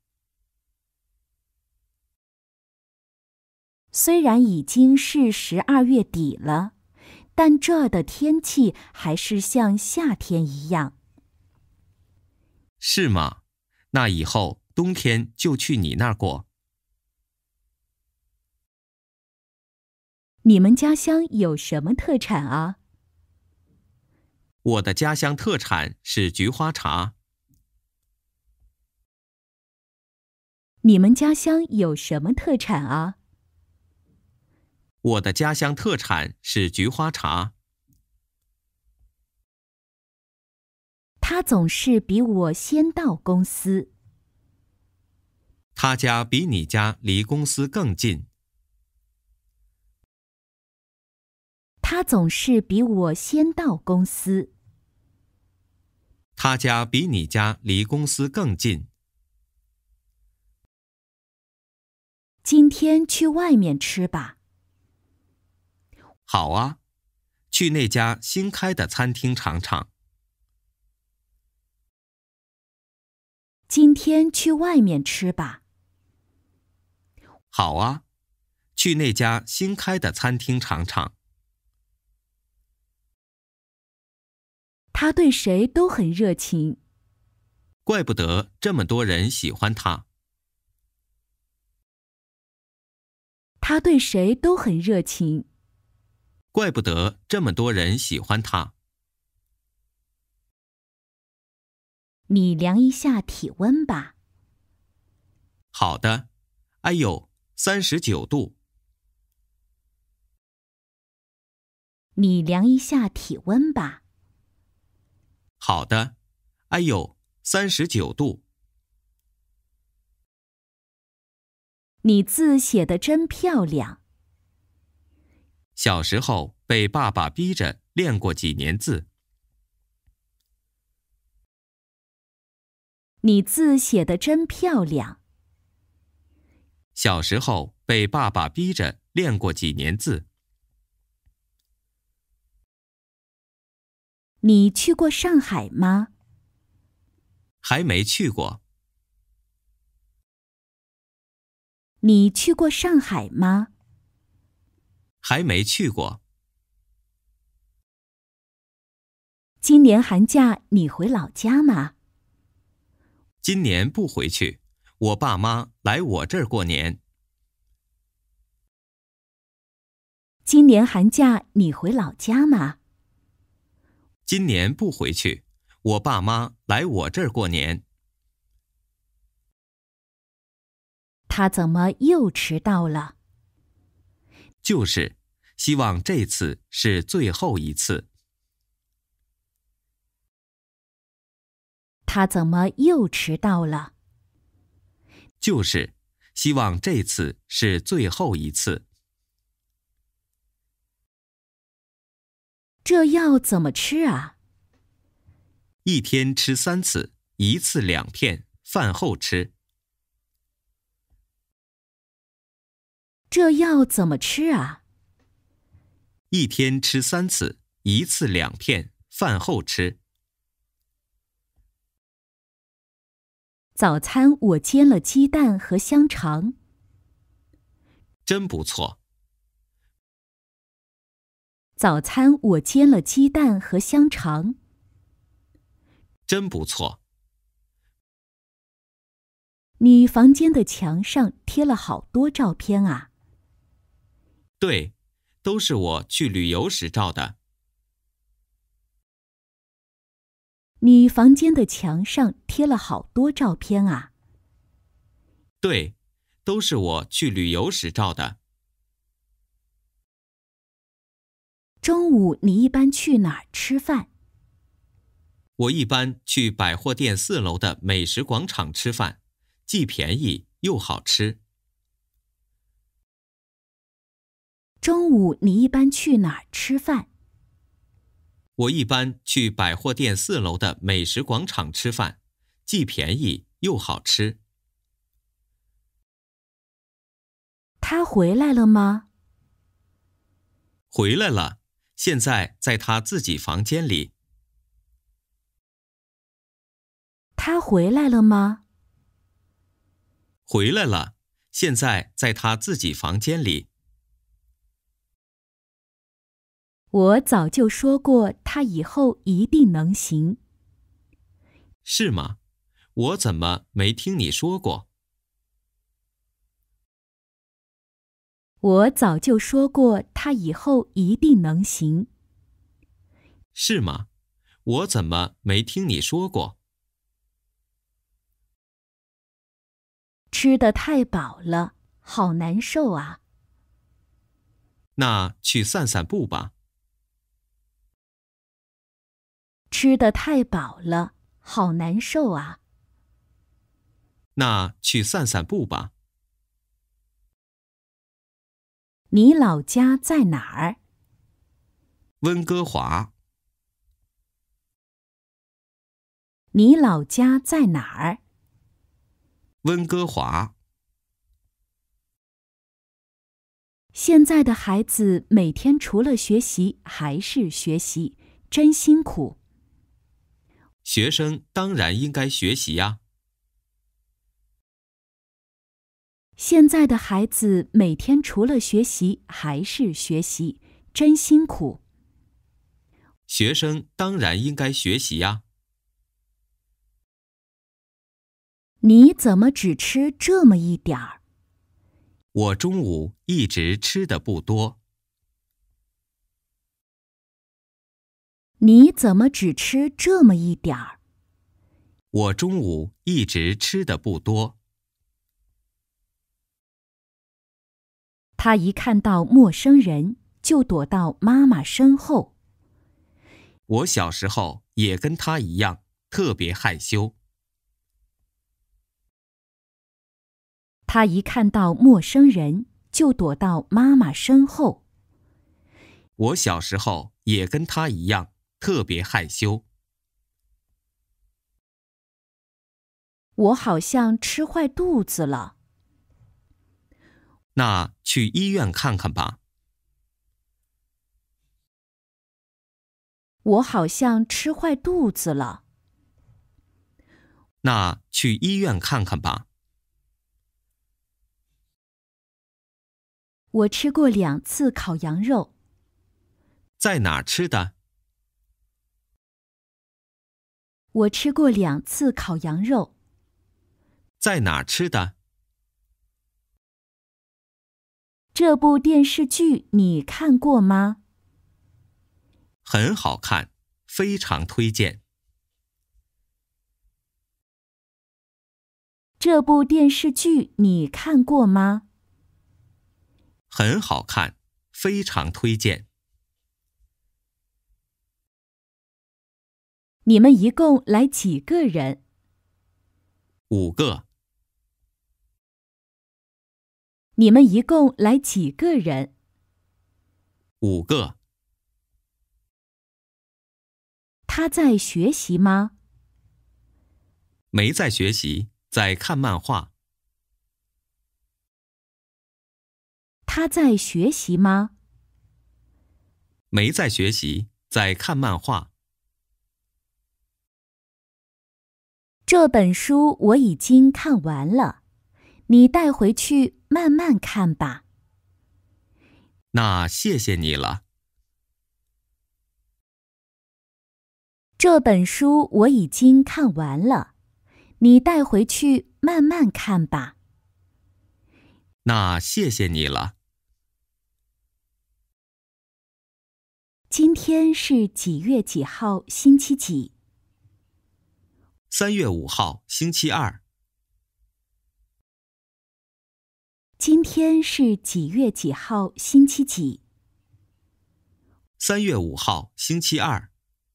虽然已经是12月底了，但这儿的天气还是像夏天一样。 是吗？那以后冬天就去你那儿过。 你们家乡有什么特产啊？ 我的家乡特产是菊花茶。 你们家乡有什么特产啊？ 我的家乡特产是菊花茶。 他总是比我先到公司。 他家比你家离公司更近。 他总是比我先到公司。 他家比你家离公司更近。 今天去外面吃吧。 好啊，去那家新开的餐厅尝尝。 今天去外面吃吧。 好啊，去那家新开的餐厅尝尝。 他对谁都很热情。 怪不得这么多人喜欢他。 他对谁都很热情。 怪不得这么多人喜欢他。 你量一下体温吧。 好的。哎呦，39度。 你量一下体温吧。 好的。哎呦，39度。 你字写得真漂亮。 小时候被爸爸逼着练过几年字。 你字写得真漂亮。 小时候被爸爸逼着练过几年字。 你去过上海吗？ 还没去过。 你去过上海吗？ 还没去过。 今年寒假你回老家吗？ 今年不回去，我爸妈来我这儿过年。 今年寒假你回老家吗？ 今年不回去，我爸妈来我这儿过年。 他怎么又迟到了？ 就是，希望这次是最后一次。 他怎么又迟到了？ 就是，希望这次是最后一次。 这药怎么吃啊？ 一天吃3次，1次2片，饭后吃。 这药怎么吃啊？ 一天吃3次，1次2片，饭后吃。 早餐我煎了鸡蛋和香肠。 真不错。 早餐我煎了鸡蛋和香肠。 真不错。 你房间的墙上贴了好多照片啊。 对，都是我去旅游时照的。 你房间的墙上贴了好多照片啊。 对，都是我去旅游时照的。 中午你一般去哪儿吃饭？ 我一般去百货店4楼的美食广场吃饭，既便宜又好吃。 中午你一般去哪儿吃饭？ 我一般去百货店4楼的美食广场吃饭，既便宜又好吃。 他回来了吗？ 回来了，现在在他自己房间里。 他回来了吗？ 回来了，现在在他自己房间里。 我早就说过，他以后一定能行。 是吗？我怎么没听你说过？ 我早就说过，他以后一定能行。 是吗？我怎么没听你说过？ 吃得太饱了，好难受啊。 那去散散步吧。 吃得太饱了，好难受啊。 那去散散步吧。 你老家在哪儿？ 温哥华。 你老家在哪儿？ 温哥华。 现在的孩子每天除了学习还是学习，真辛苦。 学生当然应该学习呀。 现在的孩子每天除了学习还是学习，真辛苦。 学生当然应该学习呀。 你怎么只吃这么一点儿？ 我中午一直吃的不多。 你怎么只吃这么一点儿？ 我中午一直吃的不多。 他一看到陌生人，就躲到妈妈身后。 我小时候也跟他一样，特别害羞。 他一看到陌生人，就躲到妈妈身后。 我小时候也跟他一样，特别害羞。 我好像吃坏肚子了。 那去医院看看吧。 我好像吃坏肚子了。 那去医院看看吧。 我吃过2次烤羊肉。 在哪儿吃的？ 我吃过2次烤羊肉。 在哪儿吃的？ 这部电视剧你看过吗？ 很好看，非常推荐。 这部电视剧你看过吗？ 很好看，非常推荐。 你们一共来几个人 5个。 你们一共来几个人 5个。 他在学习吗？ 没在学习，在看漫画。 他在学习吗？ 没在学习，在看漫画。 这本书我已经看完了，你带回去慢慢看吧。 那谢谢你了。 这本书我已经看完了，你带回去慢慢看吧。 那谢谢你了。 今天是几月几号，星期几 3月5号，星期二。 今天是几月几号，星期几 3月5号，星期二。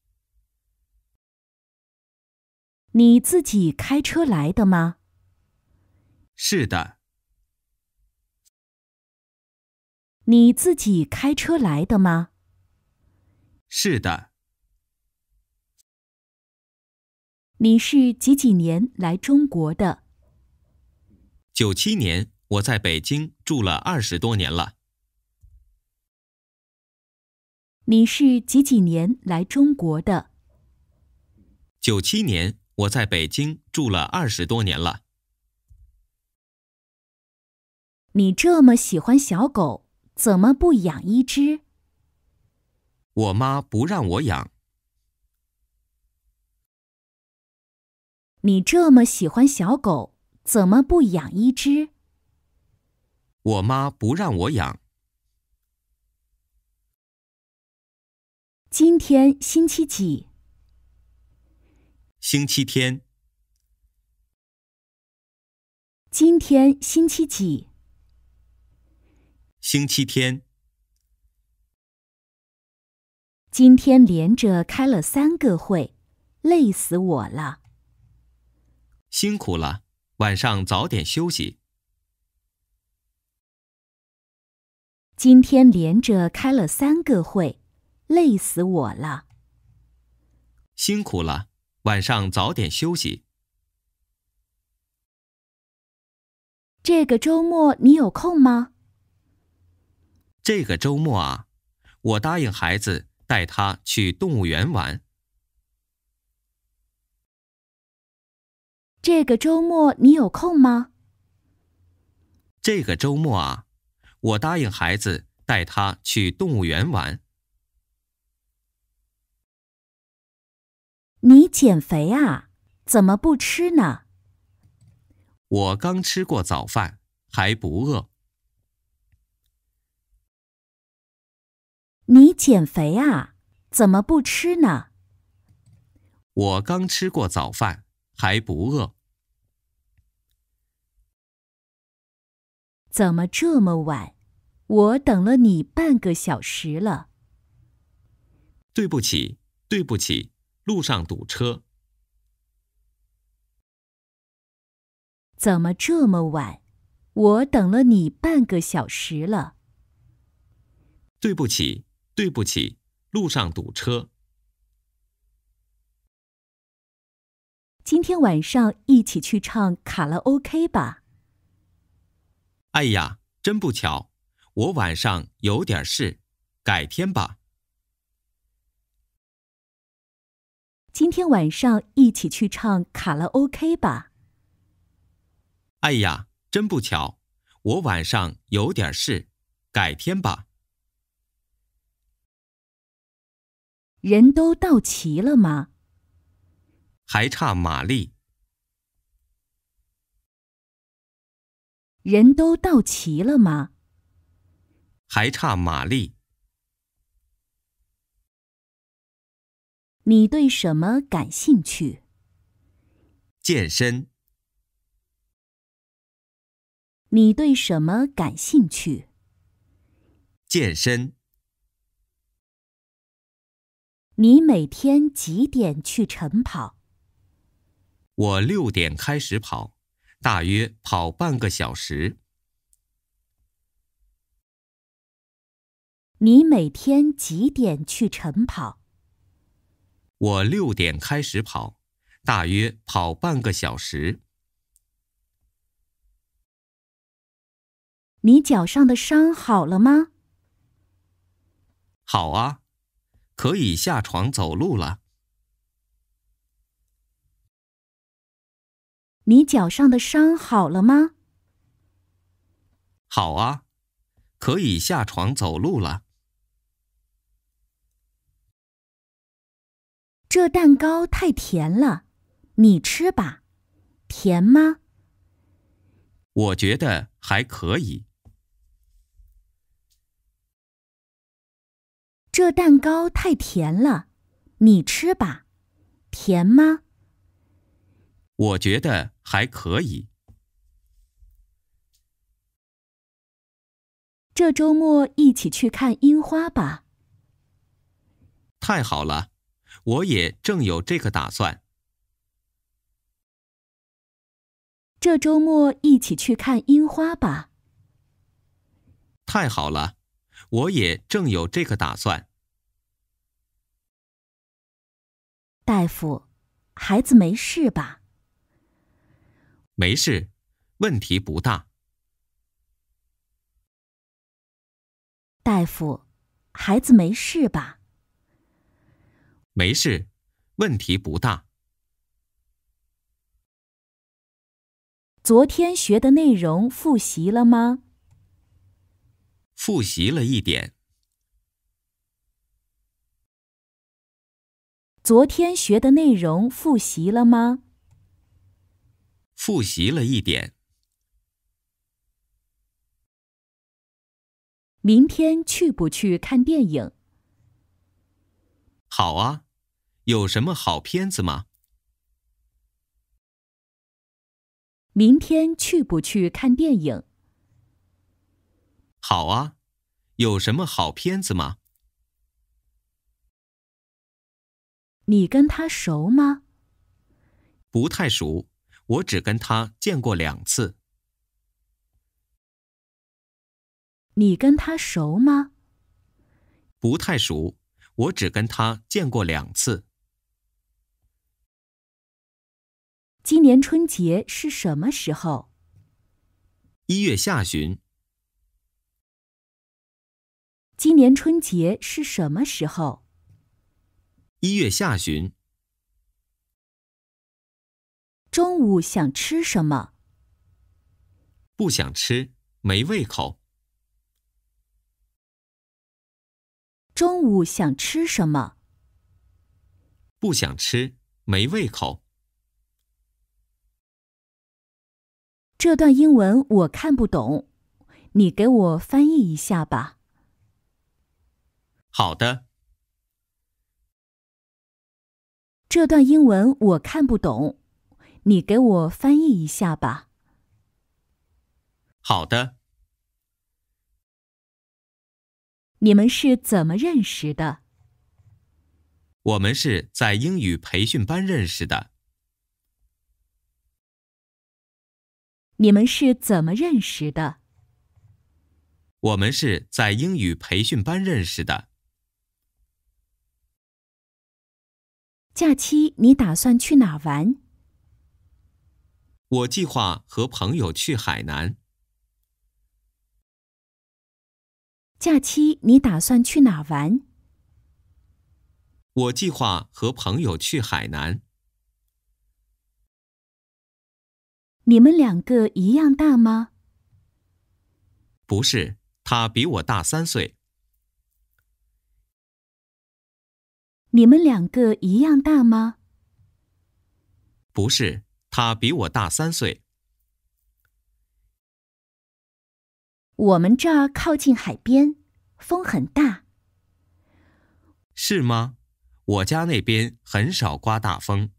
你自己开车来的吗？ 是的。 你自己开车来的吗？ 是的。 你是几年来中国的 97年，我在北京住了20多年了。 你是几年来中国的 97年，我在北京住了20多年了。 你这么喜欢小狗，怎么不养一只？ 我妈不让我养。 你这么喜欢小狗，怎么不养一只？ 我妈不让我养。 今天星期几？ 星期天。 今天星期几？ 星期天。 今天连着开了3个会，累死我了。 辛苦了，晚上早点休息。 今天连着开了3个会，累死我了。 辛苦了，晚上早点休息。 这个周末你有空吗？ 这个周末啊，我答应孩子带他去动物园玩。 这个周末你有空吗？ 这个周末啊，我答应孩子带他去动物园玩。 你减肥啊？怎么不吃呢？ 我刚吃过早饭，还不饿。 你减肥啊？怎么不吃呢？ 我刚吃过早饭，还不饿。 怎么这么晚？我等了你半个小时了。 对不起，对不起，路上堵车。 怎么这么晚？我等了你半个小时了。 对不起，对不起，路上堵车。 今天晚上一起去唱卡拉 OK 吧。 哎呀，真不巧，我晚上有点事，改天吧。 今天晚上一起去唱卡拉 OK 吧。 哎呀，真不巧，我晚上有点事，改天吧。 人都到齐了吗？ 还差玛丽。 人都到齐了吗？ 还差玛丽。 你对什么感兴趣？ 健身。 你对什么感兴趣？ 健身。 你每天几点去晨跑？ 我6点开始跑，大约跑半个小时。 你每天几点去晨跑？ 我6点开始跑，大约跑半个小时。 你脚上的伤好了吗？ 好啊，可以下床走路了。 你脚上的伤好了吗？ 好啊，可以下床走路了。 这蛋糕太甜了，你吃吧。甜吗？ 我觉得还可以。 这蛋糕太甜了，你吃吧。甜吗？ 我觉得还可以。 这周末一起去看樱花吧。 太好了，我也正有这个打算。 这周末一起去看樱花吧。 太好了，我也正有这个打算。 大夫，孩子没事吧？ 没事，问题不大。 大夫，孩子没事吧？ 没事，问题不大。 昨天学的内容复习了吗？ 复习了一点。 昨天学的内容复习了吗？ 复习了一点。 明天去不去看电影？ 好啊，有什么好片子吗？ 明天去不去看电影？ 好啊，有什么好片子吗？ 你跟他熟吗？ 不太熟，我只跟他见过2次。 你跟他熟吗？ 不太熟，我只跟他见过2次。 今年春节是什么时候 1月下旬。 今年春节是什么时候 1月下旬。 中午想吃什么？ 不想吃。 没胃口。 中午想吃什么？ 不想吃，没胃口。 这段英文我看不懂，你给我翻译一下吧。 好的。 这段英文我看不懂，你给我翻译一下吧。 好的。 你们是怎么认识的？ 我们是在英语培训班认识的。 你们是怎么认识的？ 我们是在英语培训班认识的。 假期你打算去哪儿玩？ 我计划和朋友去海南。 假期你打算去哪儿玩？ 我计划和朋友去海南。 你们两个一样大吗？ 不是，他比我大3岁。 你们两个一样大吗？ 不是，他比我大3岁。 我们这儿靠近海边，风很大。 是吗？我家那边很少刮大风。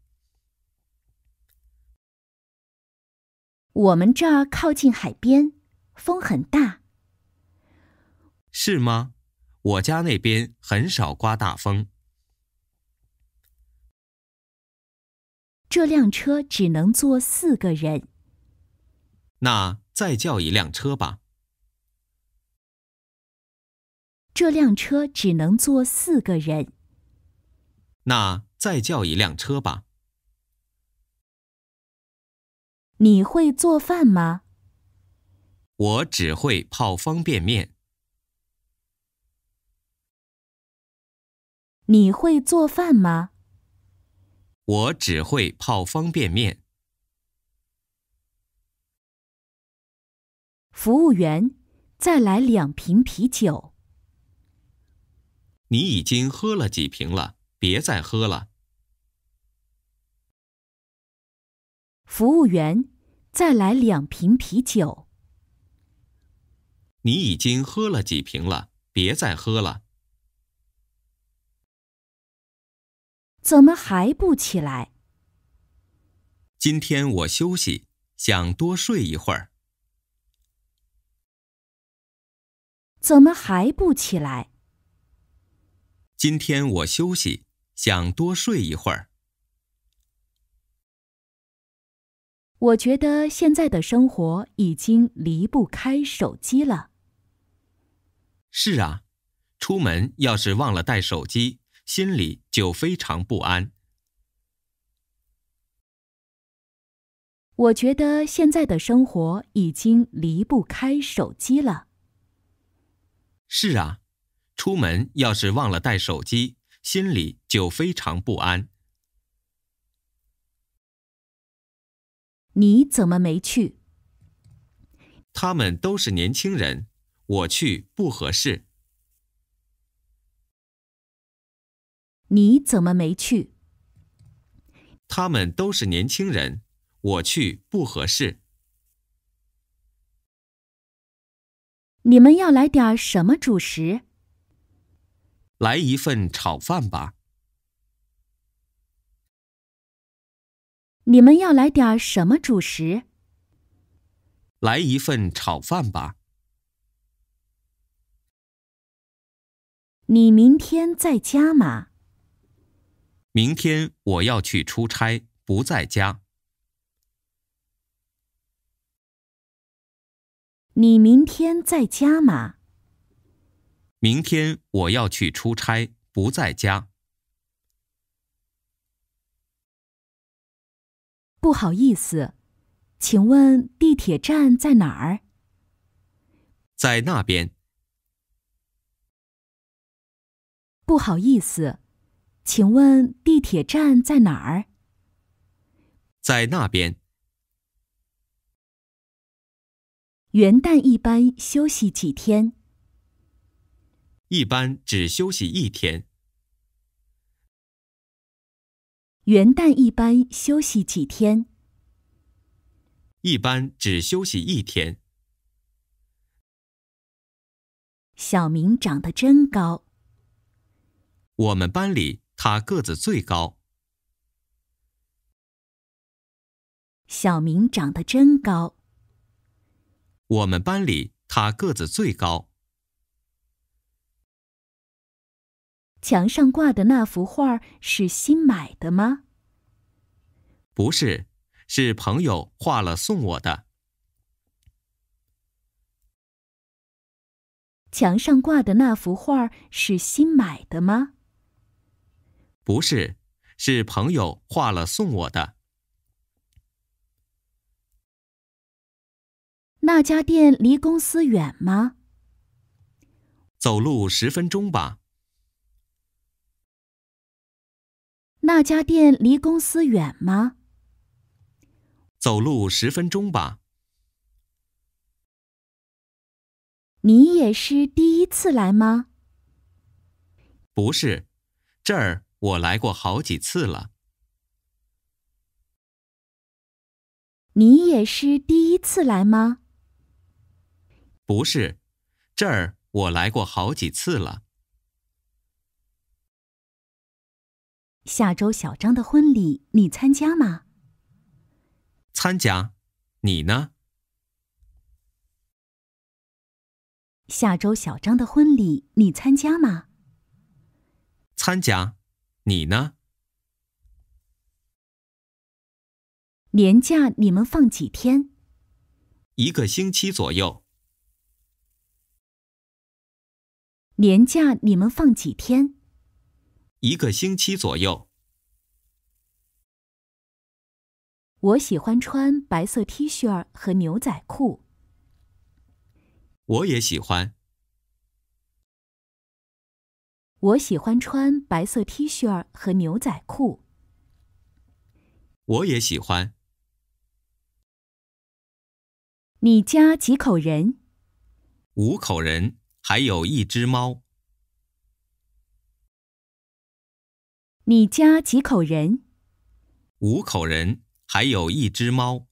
我们这儿靠近海边，风很大。 是吗？我家那边很少刮大风。 这辆车只能坐4个人。 那再叫一辆车吧。 这辆车只能坐4个人。 那再叫一辆车吧。 你会做饭吗？ 我只会泡方便面。 你会做饭吗？ 我只会泡方便面。 服务员，再来2瓶啤酒。 你已经喝了几瓶了，别再喝了。 服务员，再来2瓶啤酒。 你已经喝了几瓶了，别再喝了。 怎么还不起来？ 今天我休息，想多睡一会儿。 怎么还不起来？ 今天我休息，想多睡一会儿。 我觉得现在的生活已经离不开手机了。 是啊，出门要是忘了带手机，心里就非常不安。 我觉得现在的生活已经离不开手机了。 是啊，出门要是忘了带手机，心里就非常不安。 你怎么没去？ 他们都是年轻人，我去不合适。 你怎么没去？ 他们都是年轻人，我去不合适。 你们要来点什么主食？ 来一份炒饭吧。 你们要来点什么主食？ 来一份炒饭吧。 你明天在家吗？ 明天我要去出差，不在家。 你明天在家吗？ 明天我要去出差，不在家。 不好意思，请问地铁站在哪儿？ 在那边。 不好意思，请问地铁站在哪儿？ 在那边。 元旦一般休息几天？ 一般只休息1天。 元旦一般休息几天？ 一般只休息1天。 小明长得真高。 我们班里他个子最高。 小明长得真高。 我们班里他个子最高。 墙上挂的那幅画是新买的吗？ 不是，是朋友画了送我的。 墙上挂的那幅画是新买的吗？ 不是，是朋友画了送我的。 那家店离公司远吗？ 走路10分钟吧。 那家店离公司远吗？ 走路10分钟吧。 你也是第一次来吗？ 不是，这儿我来过好几次了。 你也是第一次来吗？ 不是，这儿我来过好几次了。 下周小张的婚礼你参加吗？ 参加。你呢？ 下周小张的婚礼你参加吗？ 参加。你呢？ 年假你们放几天 1个星期左右。 年假你们放几天 1个星期左右。 我喜欢穿白色 T 恤和牛仔裤。 我也喜欢。 我喜欢穿白色 T 恤和牛仔裤。 我也喜欢。 你家几口人 5口人，还有1只猫。 你家几口人 5口人，还有1只猫。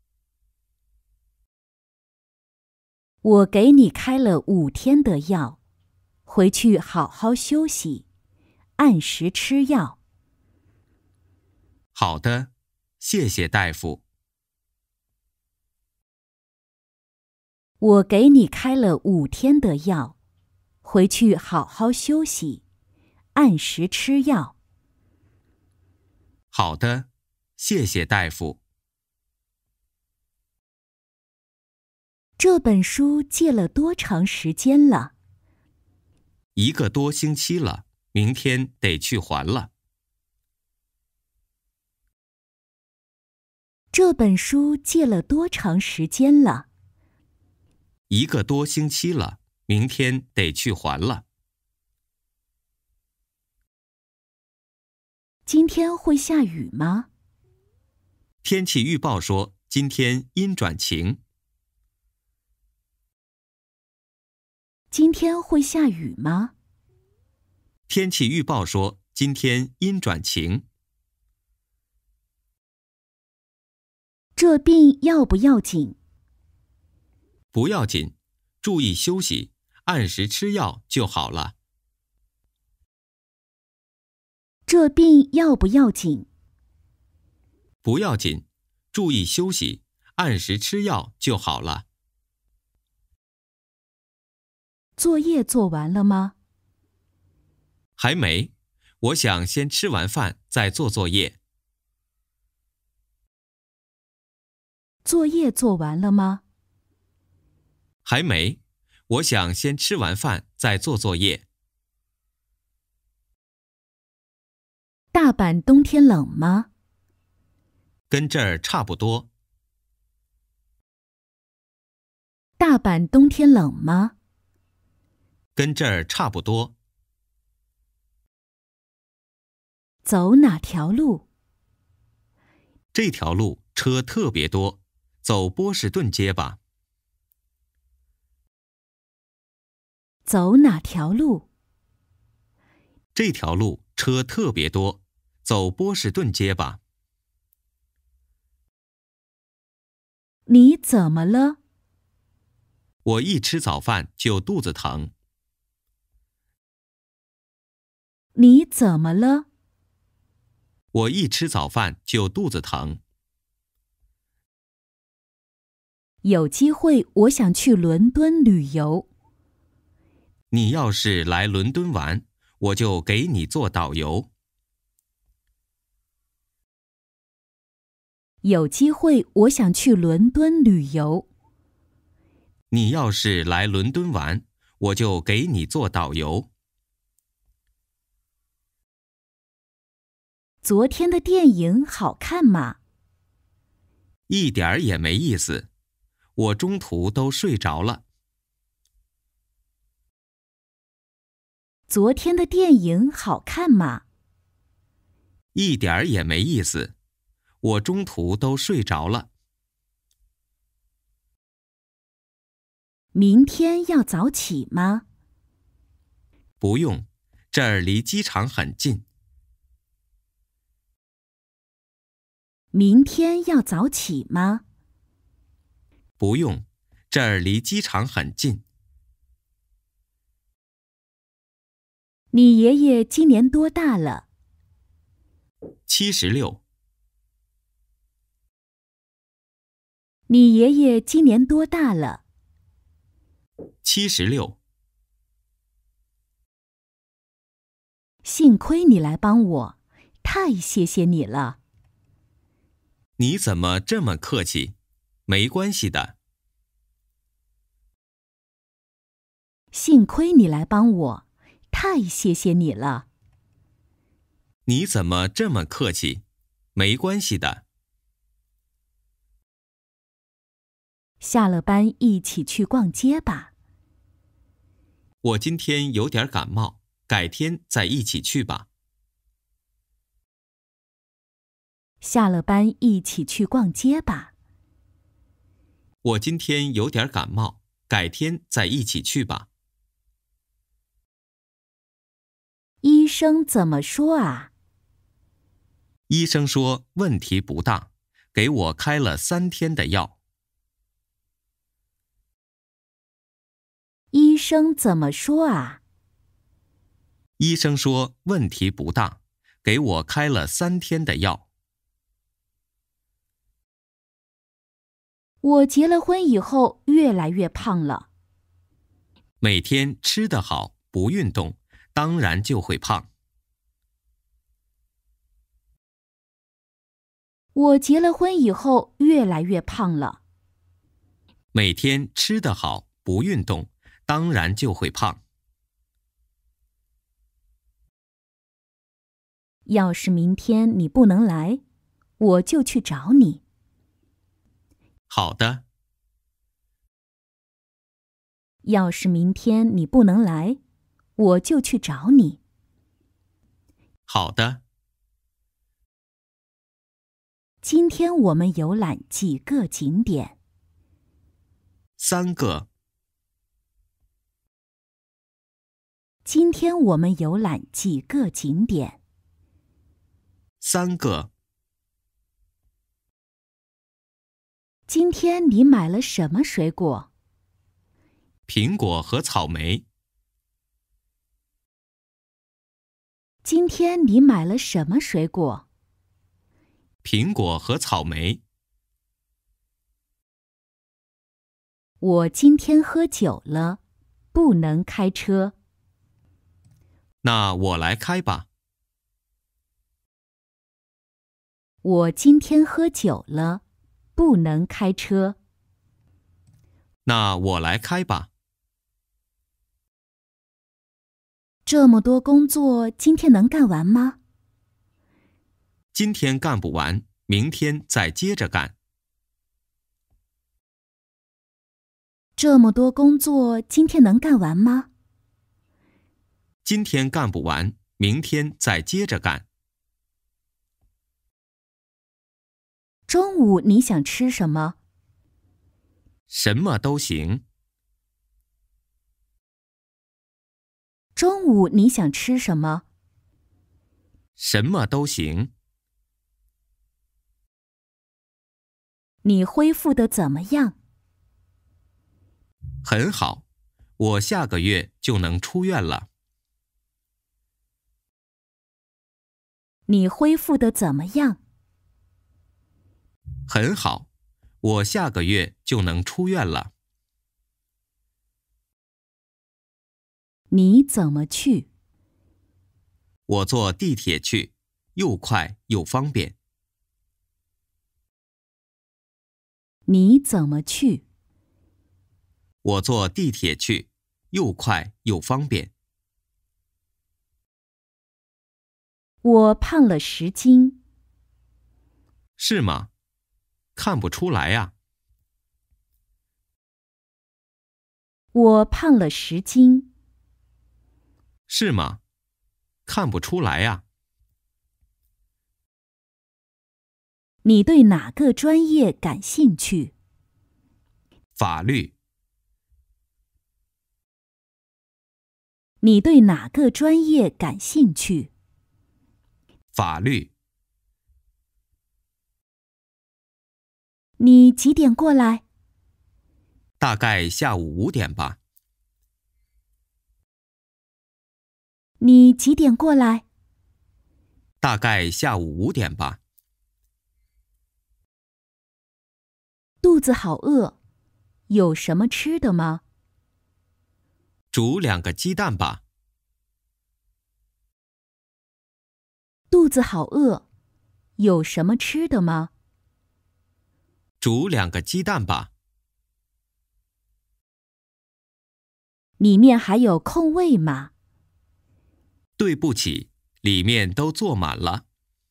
我给你开了5天的药，回去好好休息，按时吃药。 好的，谢谢大夫。 我给你开了5天的药，回去好好休息，按时吃药。 好的，谢谢大夫。 这本书借了多长时间了 1个多星期了，明天得去还了。 这本书借了多长时间了 1个多星期了，明天得去还了。 今天会下雨吗？ 天气预报说今天阴转晴。 今天会下雨吗？ 天气预报说今天阴转晴。 这病要不要紧？ 不要紧，注意休息，按时吃药就好了。 这病要不要紧？ 不要紧，注意休息，按时吃药就好了。 作业做完了吗？ 还没，我想先吃完饭再做作业。 作业做完了吗？ 还没，我想先吃完饭再做作业。 大阪冬天冷吗？ 跟这儿差不多。 大阪冬天冷吗？ 跟这儿差不多。 走哪条路？ 这条路车特别多，走波士顿街吧。 走哪条路？ 这条路车特别多，走波士顿街吧。 你怎么了？ 我一吃早饭就肚子疼。 你怎么了？ 我一吃早饭就肚子疼。 有机会我想去伦敦旅游。 你要是来伦敦玩，我就给你做导游。 有机会我想去伦敦旅游。 你要是来伦敦玩，我就给你做导游。 昨天的电影好看吗？ 一点儿也没意思，我中途都睡着了。 昨天的电影好看吗？ 一点儿也没意思，我中途都睡着了。 明天要早起吗？ 不用，这儿离机场很近。 明天要早起吗？ 不用，这儿离机场很近。 你爷爷今年多大了 76。 你爷爷今年多大了 76。 幸亏你来帮我，太谢谢你了。 你怎么这么客气？没关系的。 幸亏你来帮我，太谢谢你了。 你怎么这么客气？没关系的。 下了班一起去逛街吧。 我今天有点感冒，改天再一起去吧。 下了班一起去逛街吧。 我今天有点感冒，改天再一起去吧。 医生怎么说啊？ 医生说问题不大，给我开了3天的药。 医生怎么说啊？ 医生说问题不大，给我开了3天的药。 我结了婚以后越来越胖了。 每天吃得好，不运动，当然就会胖。 我结了婚以后越来越胖了。 每天吃得好，不运动，当然就会胖。 要是明天你不能来，我就去找你。 好的。 要是明天你不能来，我就去找你。 好的。 今天我们游览几个景点 ？3个。 今天我们游览几个景点 ？3个。 今天你买了什么水果？ 苹果和草莓。 今天你买了什么水果？ 苹果和草莓。 我今天喝酒了，不能开车。 那我来开吧。 我今天喝酒了，不能开车。 那我来开吧。 这么多工作，今天能干完吗？ 今天干不完，明天再接着干。 这么多工作，今天能干完吗？ 今天干不完，明天再接着干。 中午你想吃什么？ 什么都行。 中午你想吃什么？ 什么都行。 你恢复得怎么样？ 很好，我下个月就能出院了。 你恢复得怎么样？ 很好，我下个月就能出院了。 你怎么去？ 我坐地铁去，又快又方便。 你怎么去？ 我坐地铁去，又快又方便。 我胖了10斤。 是吗？看不出来呀。 我胖了10斤。 是吗？看不出来呀。 你对哪个专业感兴趣？ 法律。 你对哪个专业感兴趣？ 法律。 你几点过来？ 大概下午5点吧。 你几点过来？ 大概下午5点吧。 肚子好饿，有什么吃的吗？ 煮2个鸡蛋吧。 肚子好饿，有什么吃的吗？ 煮2个鸡蛋吧。 里面还有空位吗？ 对不起，里面都坐满了。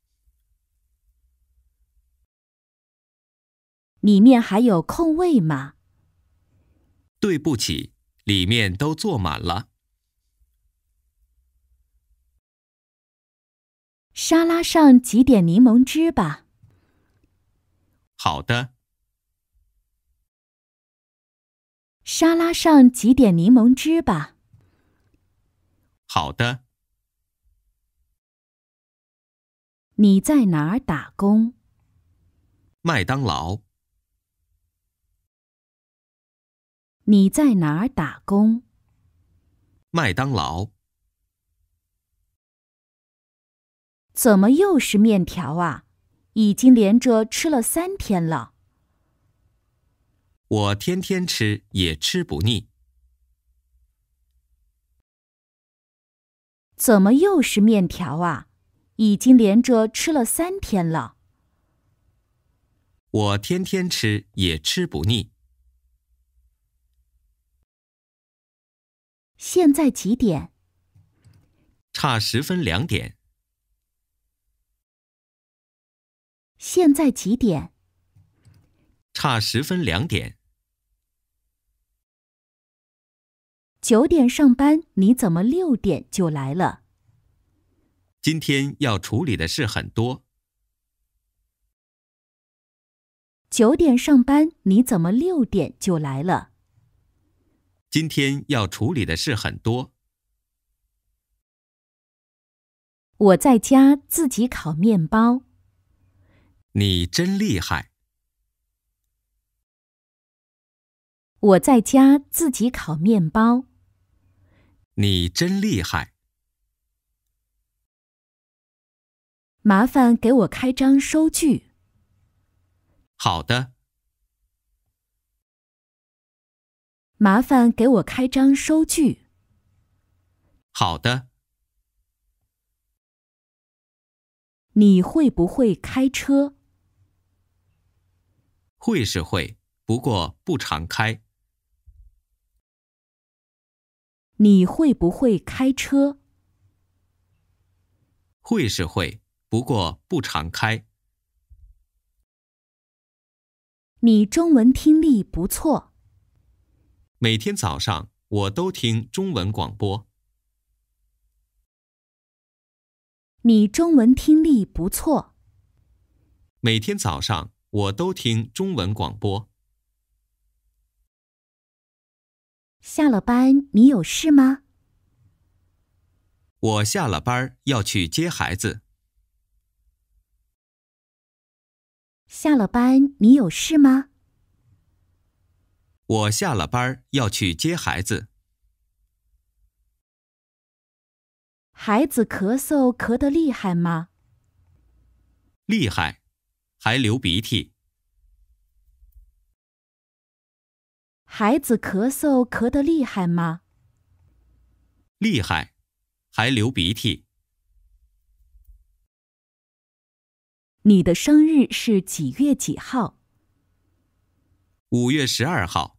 里面还有空位吗？ 对不起，里面都坐满了。 沙拉上挤点柠檬汁吧。 好的。 沙拉上挤点柠檬汁吧。 好的。 你在哪儿打工？ 麦当劳。 你在哪儿打工？ 麦当劳。 怎么又是面条啊？已经连着吃了3天了。 我天天吃也吃不腻。 怎么又是面条啊？已经连着吃了3天了。 我天天吃也吃不腻。 现在几点？ 差10分2点。 现在几点？ 差10分2点。 9点上班，你怎么6点就来了？ 今天要处理的事很多。 9点上班，你怎么6点就来了？ 今天要处理的事很多。 我在家自己烤面包。 你真厉害。 我在家自己烤面包。 你真厉害。 麻烦给我开张收据。 好的。 麻烦给我开张收据。 好的。 你会不会开车？ 会是会，不过不常开。 你会不会开车？ 会是会，不过不常开。 你中文听力不错。 每天早上我都听中文广播。 你中文听力不错。 每天早上我都听中文广播。 下了班你有事吗？ 我下了班要去接孩子。 下了班你有事吗？ 我下了班要去接孩子。 孩子咳嗽咳得厉害吗？ 厉害，还流鼻涕。 孩子咳嗽咳得厉害吗？ 厉害，还流鼻涕。 你的生日是几月几号 5月12号。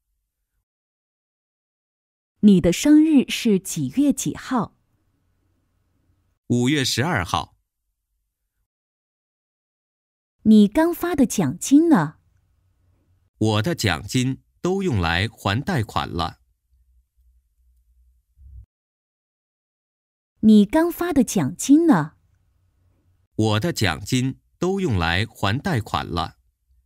你的生日是几月几号 5月12号。 你刚发的奖金呢？ 我的奖金都用来还贷款了。 你刚发的奖金呢？ 我的奖金都用来还贷款了。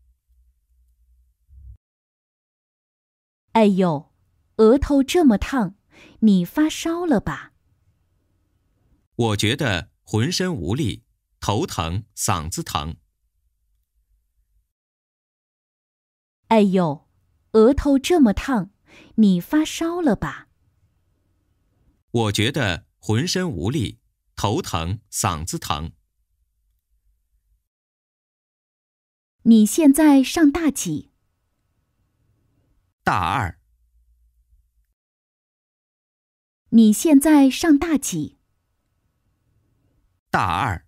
哎呦，额头这么烫，你发烧了吧？ 我觉得浑身无力，头疼，嗓子疼。 哎呦，额头这么烫，你发烧了吧？ 我觉得浑身无力，头疼，嗓子疼。 你现在上大几？ 大2。 你现在上大几？ 大2。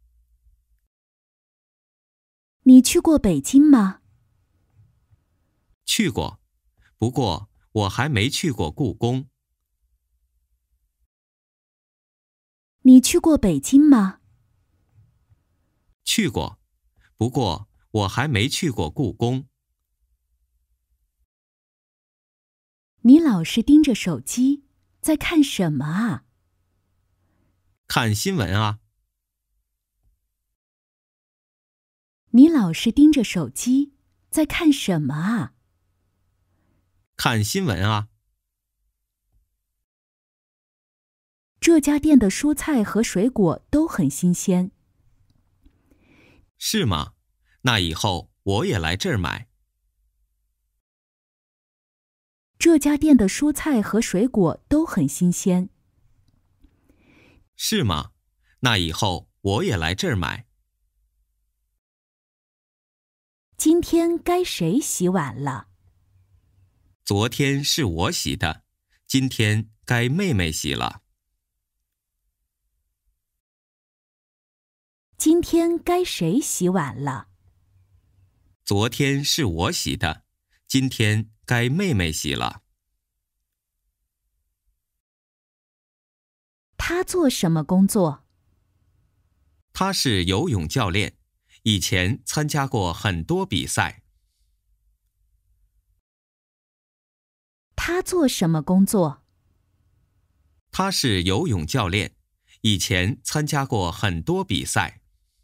你去过北京吗？ 去过，不过我还没去过故宫。 你去过北京吗？ 去过，不过我还没去过故宫。 你老是盯着手机，在看什么啊？ 看新闻啊。 你老是盯着手机，在看什么啊？ 看新闻啊。 这家店的蔬菜和水果都很新鲜。 是吗？那以后我也来这儿买。 这家店的蔬菜和水果都很新鲜。 是吗？那以后我也来这儿买。 今天该谁洗碗了？ 昨天是我洗的，今天该妹妹洗了。 今天该谁洗碗了？ 昨天是我洗的，今天该妹妹洗了。 他做什么工作？ 他是游泳教练，以前参加过很多比赛。 他做什么工作？ 他是游泳教练，以前参加过很多比赛。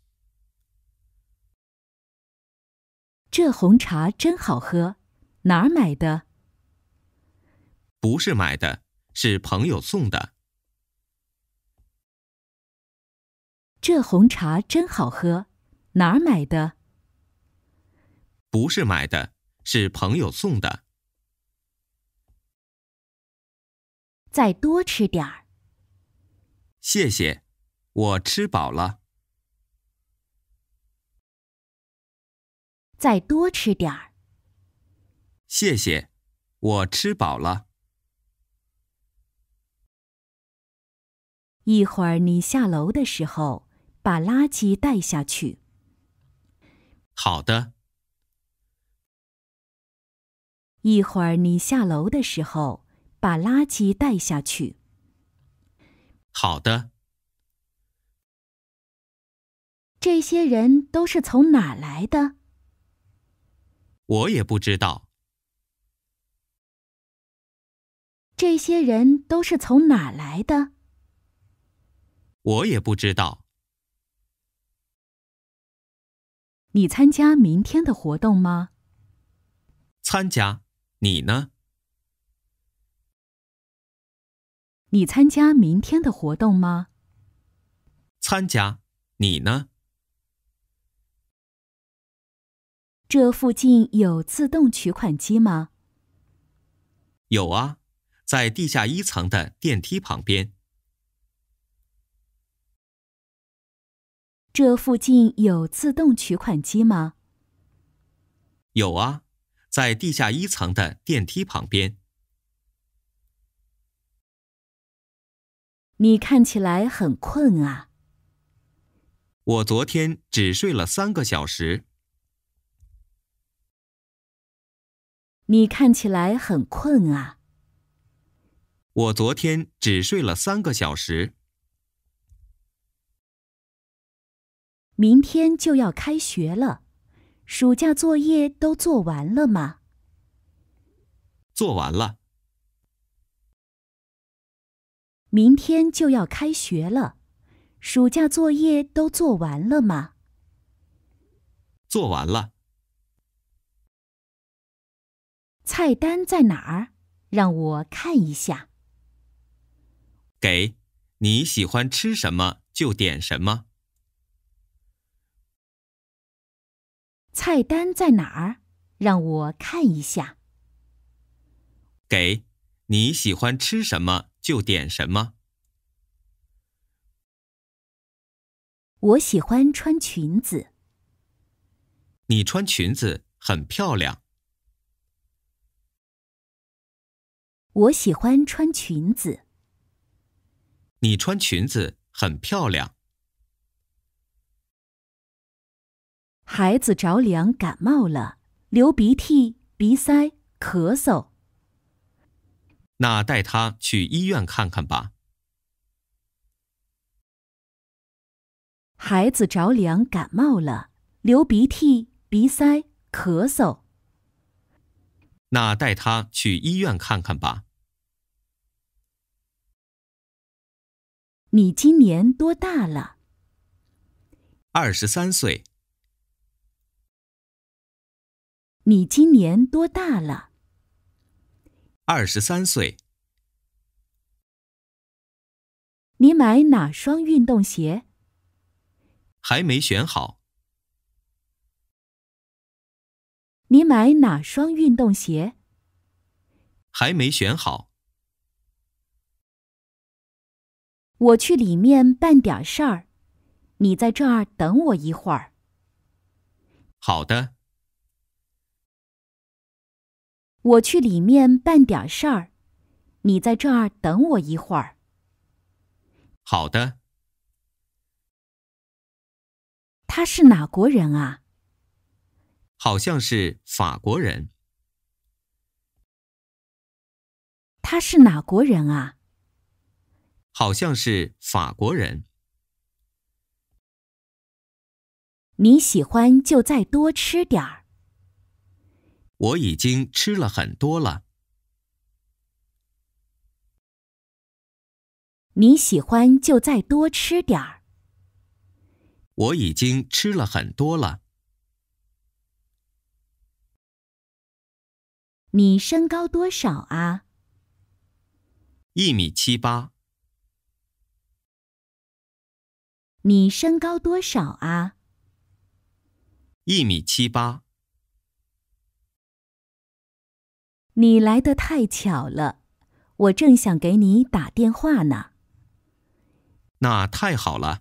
这红茶真好喝，哪儿买的？ 不是买的，是朋友送的。 这红茶真好喝，哪儿买的？ 不是买的，是朋友送的。 再多吃点儿。 谢谢，我吃饱了。 再多吃点儿。 谢谢，我吃饱了。 一会儿你下楼的时候，把垃圾带下去。 好的。 一会儿你下楼的时候，把垃圾带下去。 好的。 这些人都是从哪儿来的？ 我也不知道。 这些人都是从哪儿来的？ 我也不知道。 你参加明天的活动吗？ 参加。你呢？ 你参加明天的活动吗？ 参加。你呢？ 这附近有自动取款机吗？ 有啊，在地下1层的电梯旁边。 这附近有自动取款机吗？ 有啊，在地下1层的电梯旁边。 你看起来很困啊。 我昨天只睡了3个小时。 你看起来很困啊。 我昨天只睡了3个小时。 明天就要开学了，暑假作业都做完了吗？ 做完了。 明天就要开学了，暑假作业都做完了吗？ 做完了。 菜单在哪儿？让我看一下。 给，你喜欢吃什么就点什么。 菜单在哪儿？让我看一下。 给，你喜欢吃什么就点什么。 我喜欢穿裙子。 你穿裙子很漂亮。 我喜欢穿裙子。 你穿裙子很漂亮。 孩子着凉感冒了，流鼻涕、鼻塞、咳嗽。 那带他去医院看看吧。 孩子着凉感冒了，流鼻涕、鼻塞、咳嗽。 那带他去医院看看吧。 你今年多大了 23岁。 你今年多大了 23岁。 你买哪双运动鞋？ 还没选好。 你买哪双运动鞋？ 还没选好。 我去里面办点事儿，你在这儿等我一会儿。 好的。 我去里面办点事儿，你在这儿等我一会儿。 好的。 他是哪国人啊？ 好像是法国人。 他是哪国人啊？ 好像是法国人。 你喜欢就再多吃点儿。 我已经吃了很多了。 你喜欢就再多吃点儿。 我已经吃了很多了。 你身高多少啊 1.78米。 你身高多少啊 1.78米。 你来得太巧了，我正想给你打电话呢。 那太好了。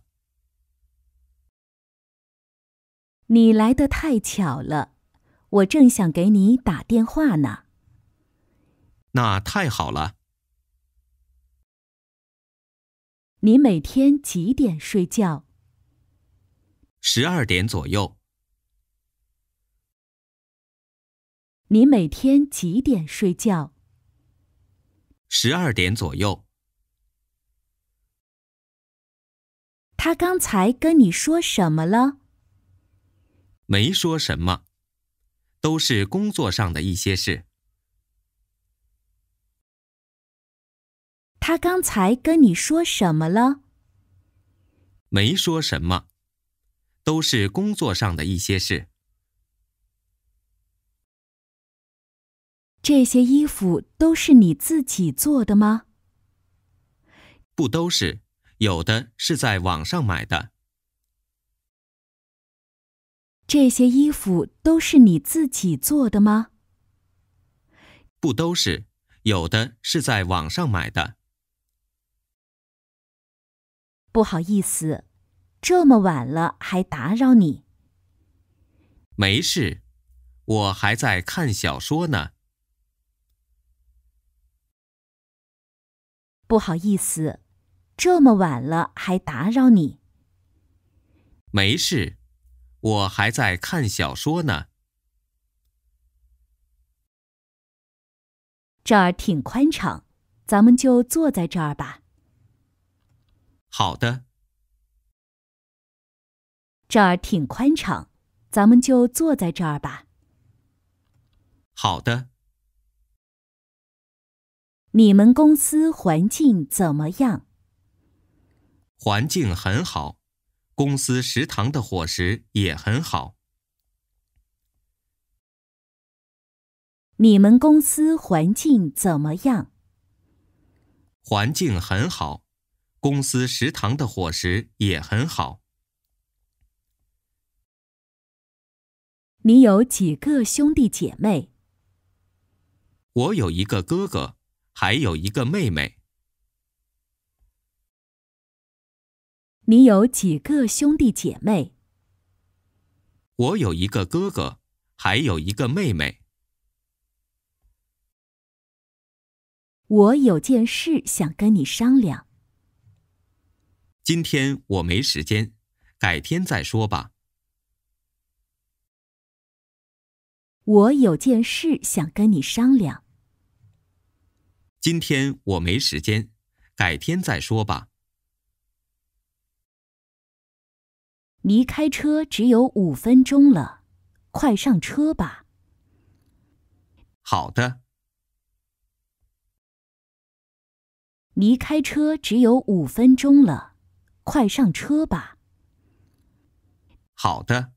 你来得太巧了，我正想给你打电话呢。 那太好了。 你每天几点睡觉 12点左右。 你每天几点睡觉 12点左右。 他刚才跟你说什么了？ 没说什么，都是工作上的一些事。 他刚才跟你说什么了？ 没说什么，都是工作上的一些事。 这些衣服都是你自己做的吗？ 不都是，有的是在网上买的。 这些衣服都是你自己做的吗？ 不都是，有的是在网上买的。 不好意思，这么晚了还打扰你。 没事，我还在看小说呢。 不好意思，这么晚了还打扰你。 没事，我还在看小说呢。 这儿挺宽敞，咱们就坐在这儿吧。 好的。 这儿挺宽敞，咱们就坐在这儿吧。 好的。 你们公司环境怎么样？ 环境很好，公司食堂的伙食也很好。 你们公司环境怎么样？ 环境很好，公司食堂的伙食也很好。 你有几个兄弟姐妹？ 我有一个哥哥，还有一个妹妹。 你有几个兄弟姐妹？ 我有一个哥哥，还有一个妹妹。 我有件事想跟你商量。 今天我没时间，改天再说吧。 我有件事想跟你商量。 今天我没时间，改天再说吧。 离开车只有5分钟了，快上车吧。 好的。 离开车只有5分钟了，快上车吧。 好的。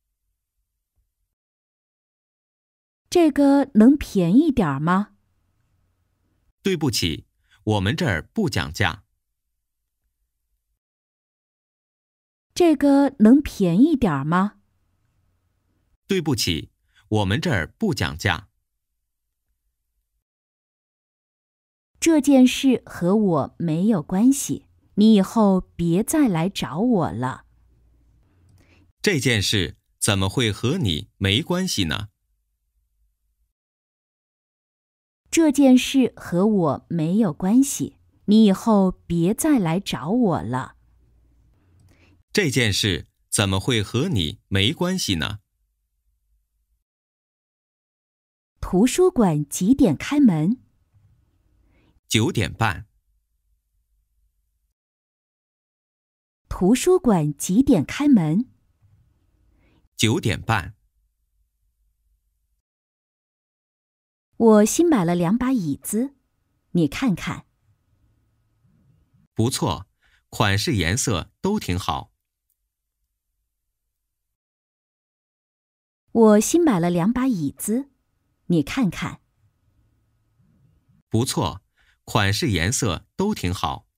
这个能便宜点儿吗？ 对不起，我们这儿不讲价。 这个能便宜点儿吗？ 对不起，我们这儿不讲价。 这件事和我没有关系，你以后别再来找我了。 这件事怎么会和你没关系呢？ 这件事和我没有关系，你以后别再来找我了。 这件事怎么会和你没关系呢？ 图书馆几点开门 9点半。 图书馆几点开门 9点半。 我新买了2把椅子，你看看。 不错，款式颜色都挺好。 我新买了2把椅子，你看看。 不错，款式颜色都挺好。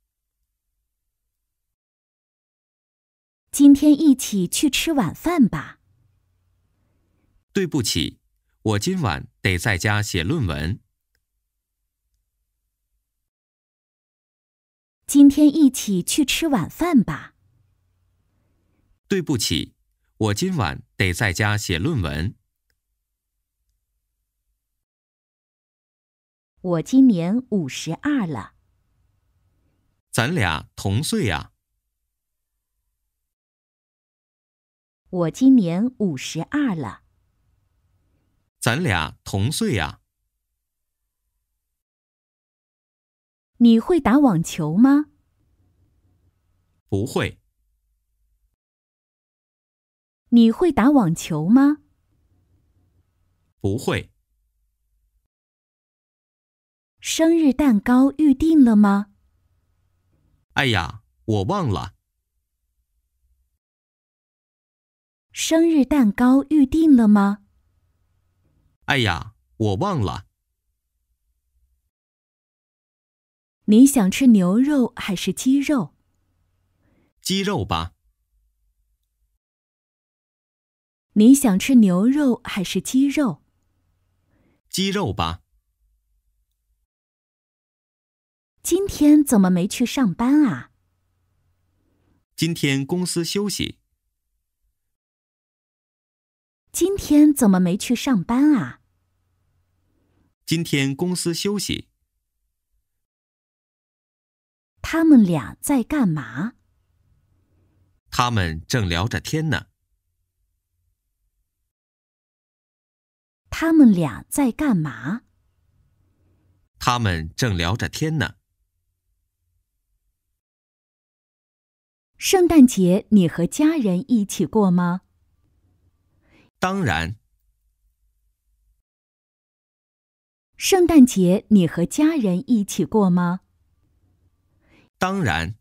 今天一起去吃晚饭吧。 对不起，我今晚得在家写论文。 今天一起去吃晚饭吧。 对不起，我今晚得在家写论文。 我今年52了。 咱俩同岁呀。 我今年52了。 咱俩同岁呀。 你会打网球吗？ 不会。 你会打网球吗？ 不会。 生日蛋糕预定了吗？ 哎呀，我忘了。 生日蛋糕预定了吗？ 哎呀，我忘了。 你想吃牛肉还是鸡肉？ 鸡肉吧。 你想吃牛肉还是鸡肉？ 鸡肉吧。 今天怎么没去上班啊？ 今天公司休息。 今天怎么没去上班啊？ 今天公司休息。 他们俩在干嘛？ 他们正聊着天呢。 他们俩在干嘛？ 他们正聊着天呢。 圣诞节你和家人一起过吗？ 当然。 圣诞节你和家人一起过吗？ 当然。